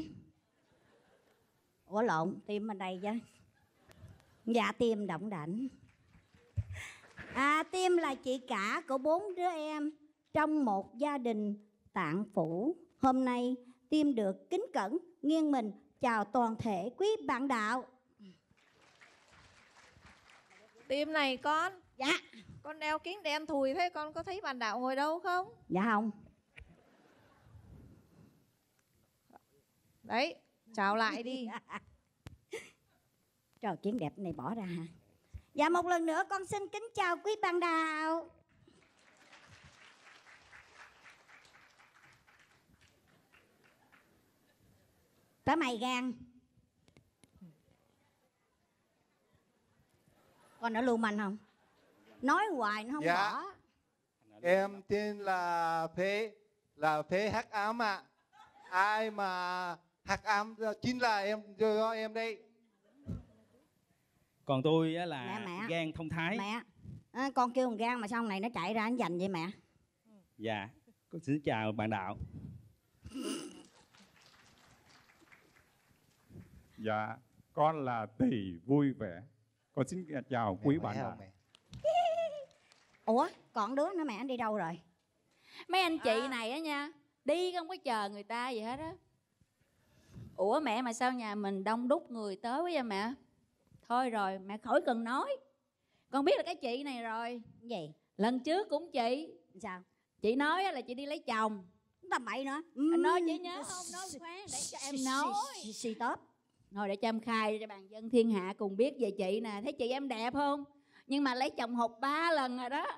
Ủa lộn, tim bên đây chứ. Dạ, tim Đổng Đảnh. Tim là chị cả của 4 đứa em trong một gia đình tạng phủ. Hôm nay Tim được kính cẩn nghiêng mình chào toàn thể quý bạn đạo. Tim này con. Dạ. Con đeo kính đen thùi thế con có thấy bạn đạo ngồi đâu không? Dạ không. Đấy, chào lại đi. Trời, kiến đẹp này bỏ ra hả? Dạ, một lần nữa con xin kính chào quý bạn đạo. Tới mày gan. Con đã lưu manh không? Nói hoài nó không bỏ. Em tên là Phế Hắc Ám ạ. Ai mà Hắc Ám chính là em, do em đây. Còn tôi á là Gan Thông Thái. Mẹ, con kêu thằng Gan mà sau này nó chạy ra nó giành vậy mẹ. Dạ, con xin chào bạn đạo. Dạ, con là Tỳ Vui Vẻ. Con xin chào quý bạn đạo. Ủa, còn đứa nữa mẹ đi đâu rồi? Mấy anh chị này á nha, đi không có chờ người ta gì hết á. Ủa mẹ, mà sao nhà mình đông đúc người tới quá vậy mẹ? Thôi rồi, mẹ khỏi cần nói. Con biết là cái chị này rồi. Gì? Lần trước cũng chị. Sao? Chị nói là chị đi lấy chồng. Tầm bậy nữa. Nói chị nhớ không? Nói khoan để cho em nói. Xì tớp. Thôi để cho em khai cho bàn dân thiên hạ cùng biết về chị nè. Thấy chị em đẹp không? Nhưng mà lấy chồng hụt 3 lần rồi đó.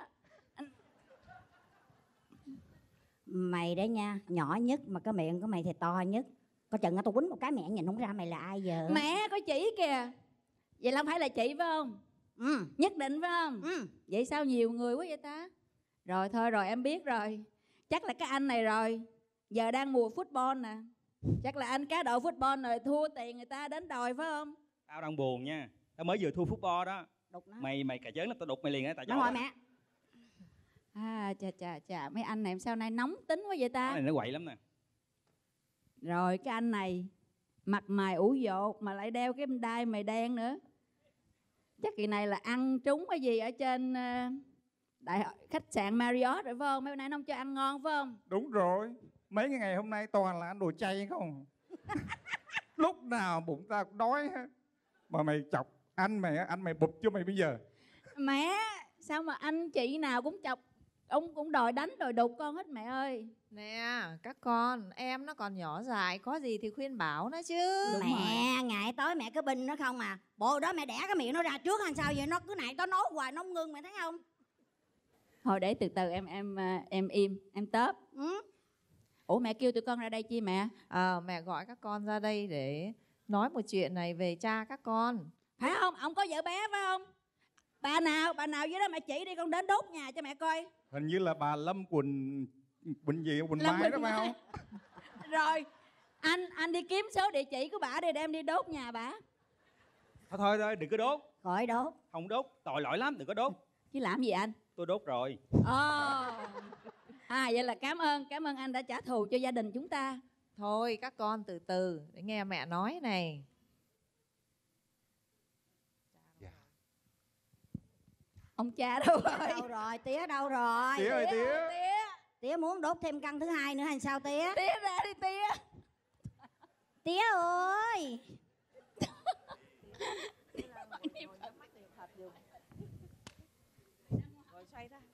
Mày đấy nha, nhỏ nhất mà cái miệng của mày thì to nhất. Coi chừng tao quýnh một cái mẹ nhìn không ra mày là ai giờ. Mẹ có chỉ kìa. Vậy là không phải là chị phải không? Nhất định phải không? Vậy sao nhiều người quá vậy ta? Rồi thôi rồi, em biết rồi. Chắc là cái anh này rồi. Giờ đang mùa football nè. Chắc là anh cá độ football rồi thua tiền người ta đến đòi phải không? Tao đang buồn nha. Tao mới vừa thua football đó. Đục nó. Mày cà chớn là tao đục mày liền á, tại Nó chỗ hỏi đó. mẹ. Chà, mấy anh này sao nay nóng tính quá vậy ta? Cái này nó quậy lắm nè. Rồi cái anh này mặt mày ủ dột mà lại đeo cái đai mày đen nữa. Chắc kỳ này là ăn trúng cái gì ở trên khách sạn Marriott rồi phải không? Mấy bữa nay nó không cho ăn ngon phải không? Đúng rồi, mấy cái ngày hôm nay toàn là ăn đồ chay không. Lúc nào bụng ta cũng đói hết. Mà mày chọc anh mày bụp cho mày bây giờ. Mẹ, sao mà anh chị nào cũng chọc, ông cũng đòi đánh đòi đục con hết mẹ ơi. Nè các con, em nó còn nhỏ dại, có gì thì khuyên bảo nó chứ. Mẹ, ngày tối mẹ cứ binh nó không à. Bộ đó mẹ đẻ cái miệng nó ra trước hay sao vậy? Nó cứ này nó nói hoài nó không ngưng, mẹ thấy không? Thôi để từ từ em im, em tớp. Ủa mẹ kêu tụi con ra đây chi mẹ? Mẹ gọi các con ra đây để nói một chuyện này về cha các con. Phải không? Ông có vợ bé phải không? Bà nào dưới đó mẹ chỉ đi, con đến đốt nhà cho mẹ coi. Hình như là bà Lâm Quỳnh gì, Quỳnh Lâm Mai Quỳnh đó phải Mai. không? Rồi anh đi kiếm số địa chỉ của bà để đem đi đốt nhà bà. Thôi đừng có đốt. Gọi đốt. Không đốt, tội lỗi lắm, đừng có đốt. Chứ làm gì anh? Tôi đốt rồi. Vậy là cảm ơn anh đã trả thù cho gia đình chúng ta. Thôi các con từ từ để nghe mẹ nói này. Ông cha đâu rồi? Đâu rồi? Tía đâu rồi? Tía ơi, Tía. Tía muốn đốt thêm căn thứ hai nữa hay sao Tía? Tía ra đi Tía. Tía ơi. Rồi xoay ra.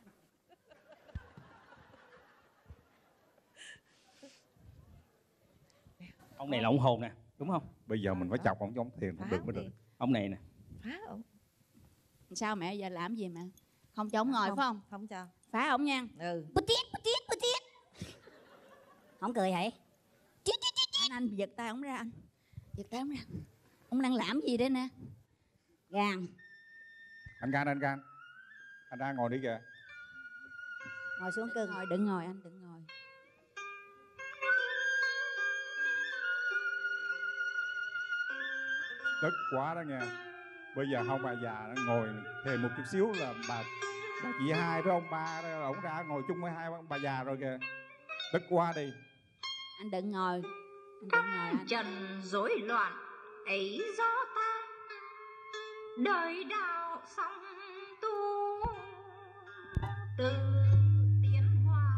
Ông này là ông hồn nè, đúng không? Bây giờ mình phải chọc ông cho ông thiền không được mới được. Ông này nè. Phá ông. Sao mẹ giờ làm gì mà? Không cho ông ngồi phải không? Không cho. Phá ông nha. Bút tiết. Không cười hả? Anh giật tay ông ra anh. Giật tay ông ra. Ông đang làm gì đây nè? Gan. Anh Gan. Anh ra ngồi đi kìa. Ngồi xuống cưng. Đừng ngồi anh, đừng ngồi. Tức quá đó nha. Bây giờ không bà già nó ngồi thêm một chút xíu là bà chị hai với ông ba đó, ổng ra ngồi chung với hai ông bà già rồi kìa. Tức quá đi. Anh đừng ngồi. Trần rối loạn ấy do ta, đời đạo song tu từ tiến hóa.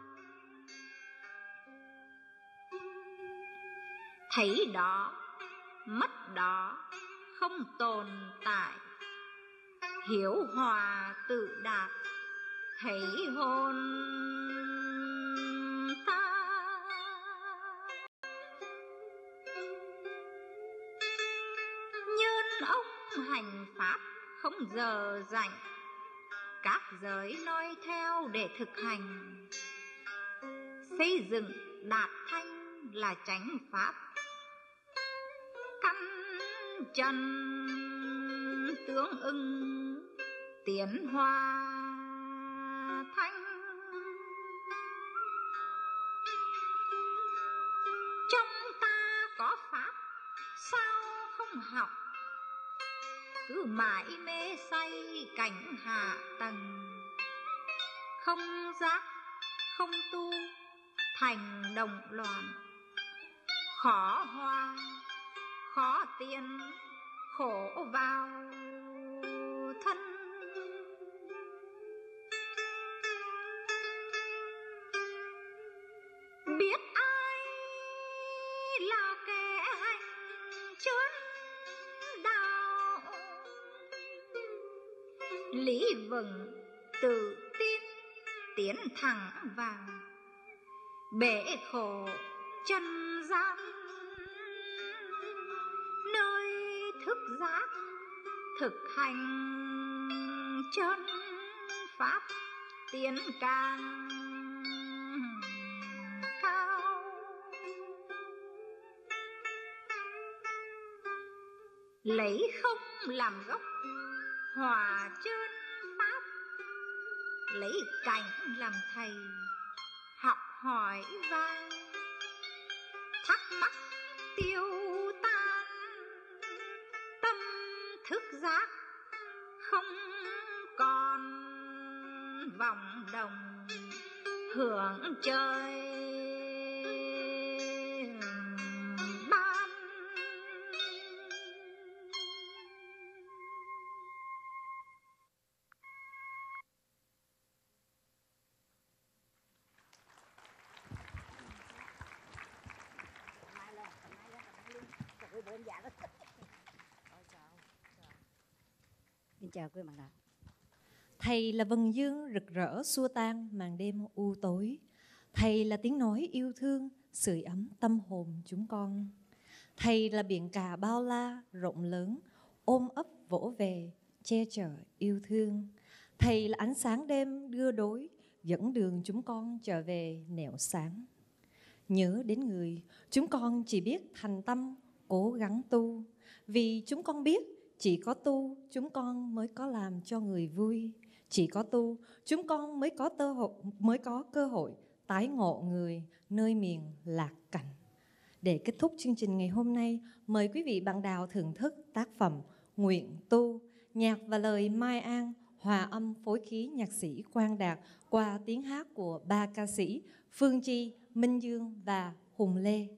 Thấy đó mất đó không tồn tại, hiếu hòa tự đạt thấy hồn ta. Nhân ông hành pháp không giờ rảnh, các giới noi theo để thực hành, xây dựng đạt thanh là chánh pháp. Căn trần tương ưng tiến hóa thanh. Trong ta có pháp sao không học, cứ mãi mê say cảnh hạ tầng. Không giác không tu thành động loạn, khó hoa khó tiến khổ vào thân. Biết ai là kẻ hành chân đạo, lý vững tự tin tiến thẳng vào bể khổ chân gian. Nơi thức giác thực hành chân pháp tiến càng cao. Lấy không làm gốc hòa chân pháp, lấy cảnh làm thầy học hỏi vang. Thắc mắc tiêu tan tâm thức giác không còn vòng đồng hưởng trời ban. Xin chào quý bạn đạo. Thầy là vầng dương rực rỡ xua tan màn đêm u tối. Thầy là tiếng nói yêu thương sưởi ấm tâm hồn chúng con. Thầy là biển cả bao la rộng lớn ôm ấp vỗ về che chở yêu thương. Thầy là ánh sáng đêm đưa đối dẫn đường chúng con trở về nẻo sáng. Nhớ đến người, chúng con chỉ biết thành tâm cố gắng tu, vì chúng con biết chỉ có tu chúng con mới có làm cho người vui. Chỉ có tu chúng con mới có cơ hội tái ngộ người nơi miền lạc cảnh. Để kết thúc chương trình ngày hôm nay, mời quý vị bạn đạo thưởng thức tác phẩm Nguyện Tu, nhạc và lời Mai An, hòa âm phối khí nhạc sĩ Quang Đạt qua tiếng hát của ba ca sĩ Phương Chi, Minh Dương và Hùng Lê.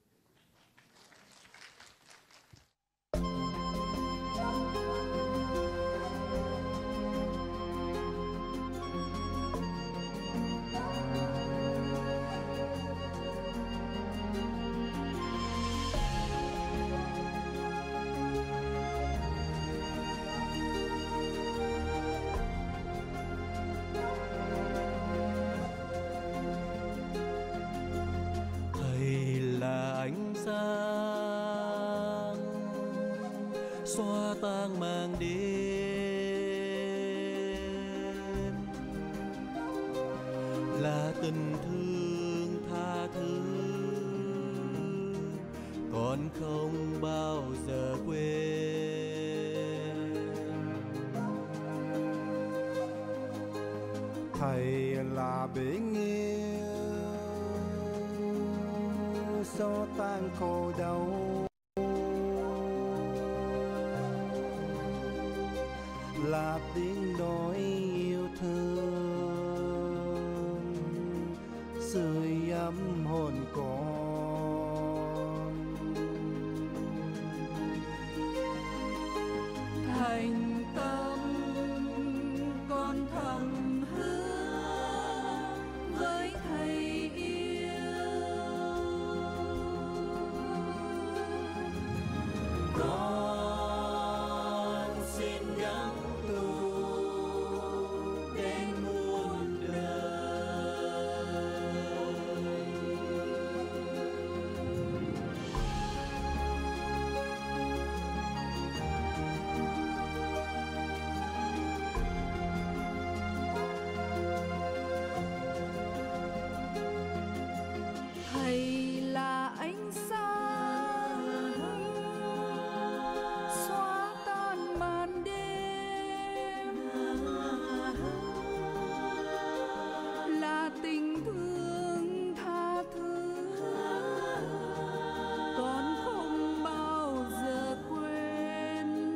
Xóa tan màn đêm là tình thương tha thứ còn không bao giờ quên. Thầy là biển yêu xóa tan khổ đau, là tiếng nói yêu thương sưởi ấm hồn con. Thành tâm con thầm hứa với thầy yêu, con xin gắng đến muôn đời. thầy là ánh sáng xóa tan màn đêm, là tình thương tha thứ con không bao giờ quên.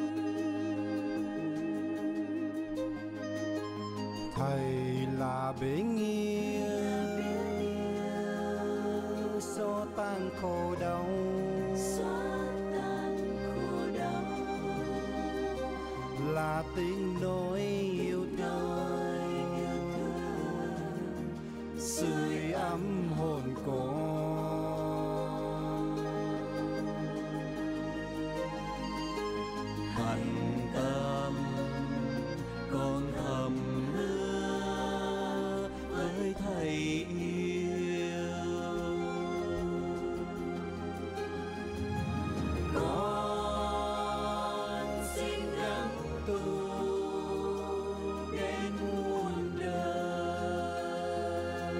Thầy là biển yêu xóa tan khổ đau, là tiếng nói yêu thương sưởi ấm hồn con. Thành tâm con thầm hứa với thầy yêu, con xin gắng tu đến muôn đời.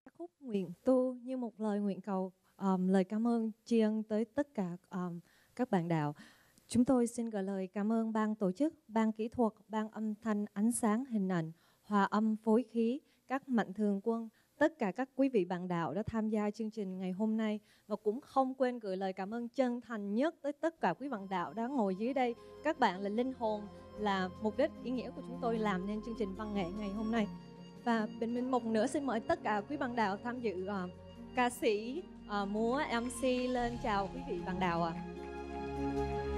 Khúc Nguyện Tu như một lời nguyện cầu, lời cảm ơn tri ân tới tất cả các bạn đạo. Chúng tôi xin gửi lời cảm ơn ban tổ chức, ban kỹ thuật, ban âm thanh, ánh sáng, hình ảnh, hòa âm, phối khí, các mạnh thường quân, tất cả các quý vị bạn đạo đã tham gia chương trình ngày hôm nay. Và cũng không quên gửi lời cảm ơn chân thành nhất tới tất cả quý bạn đạo đã ngồi dưới đây. Các bạn là linh hồn, là mục đích ý nghĩa của chúng tôi làm nên chương trình văn nghệ ngày hôm nay. Và Bình Minh một nữa xin mời tất cả quý bạn đạo tham dự ca sĩ, múa, MC lên chào quý vị bạn đạo ạ.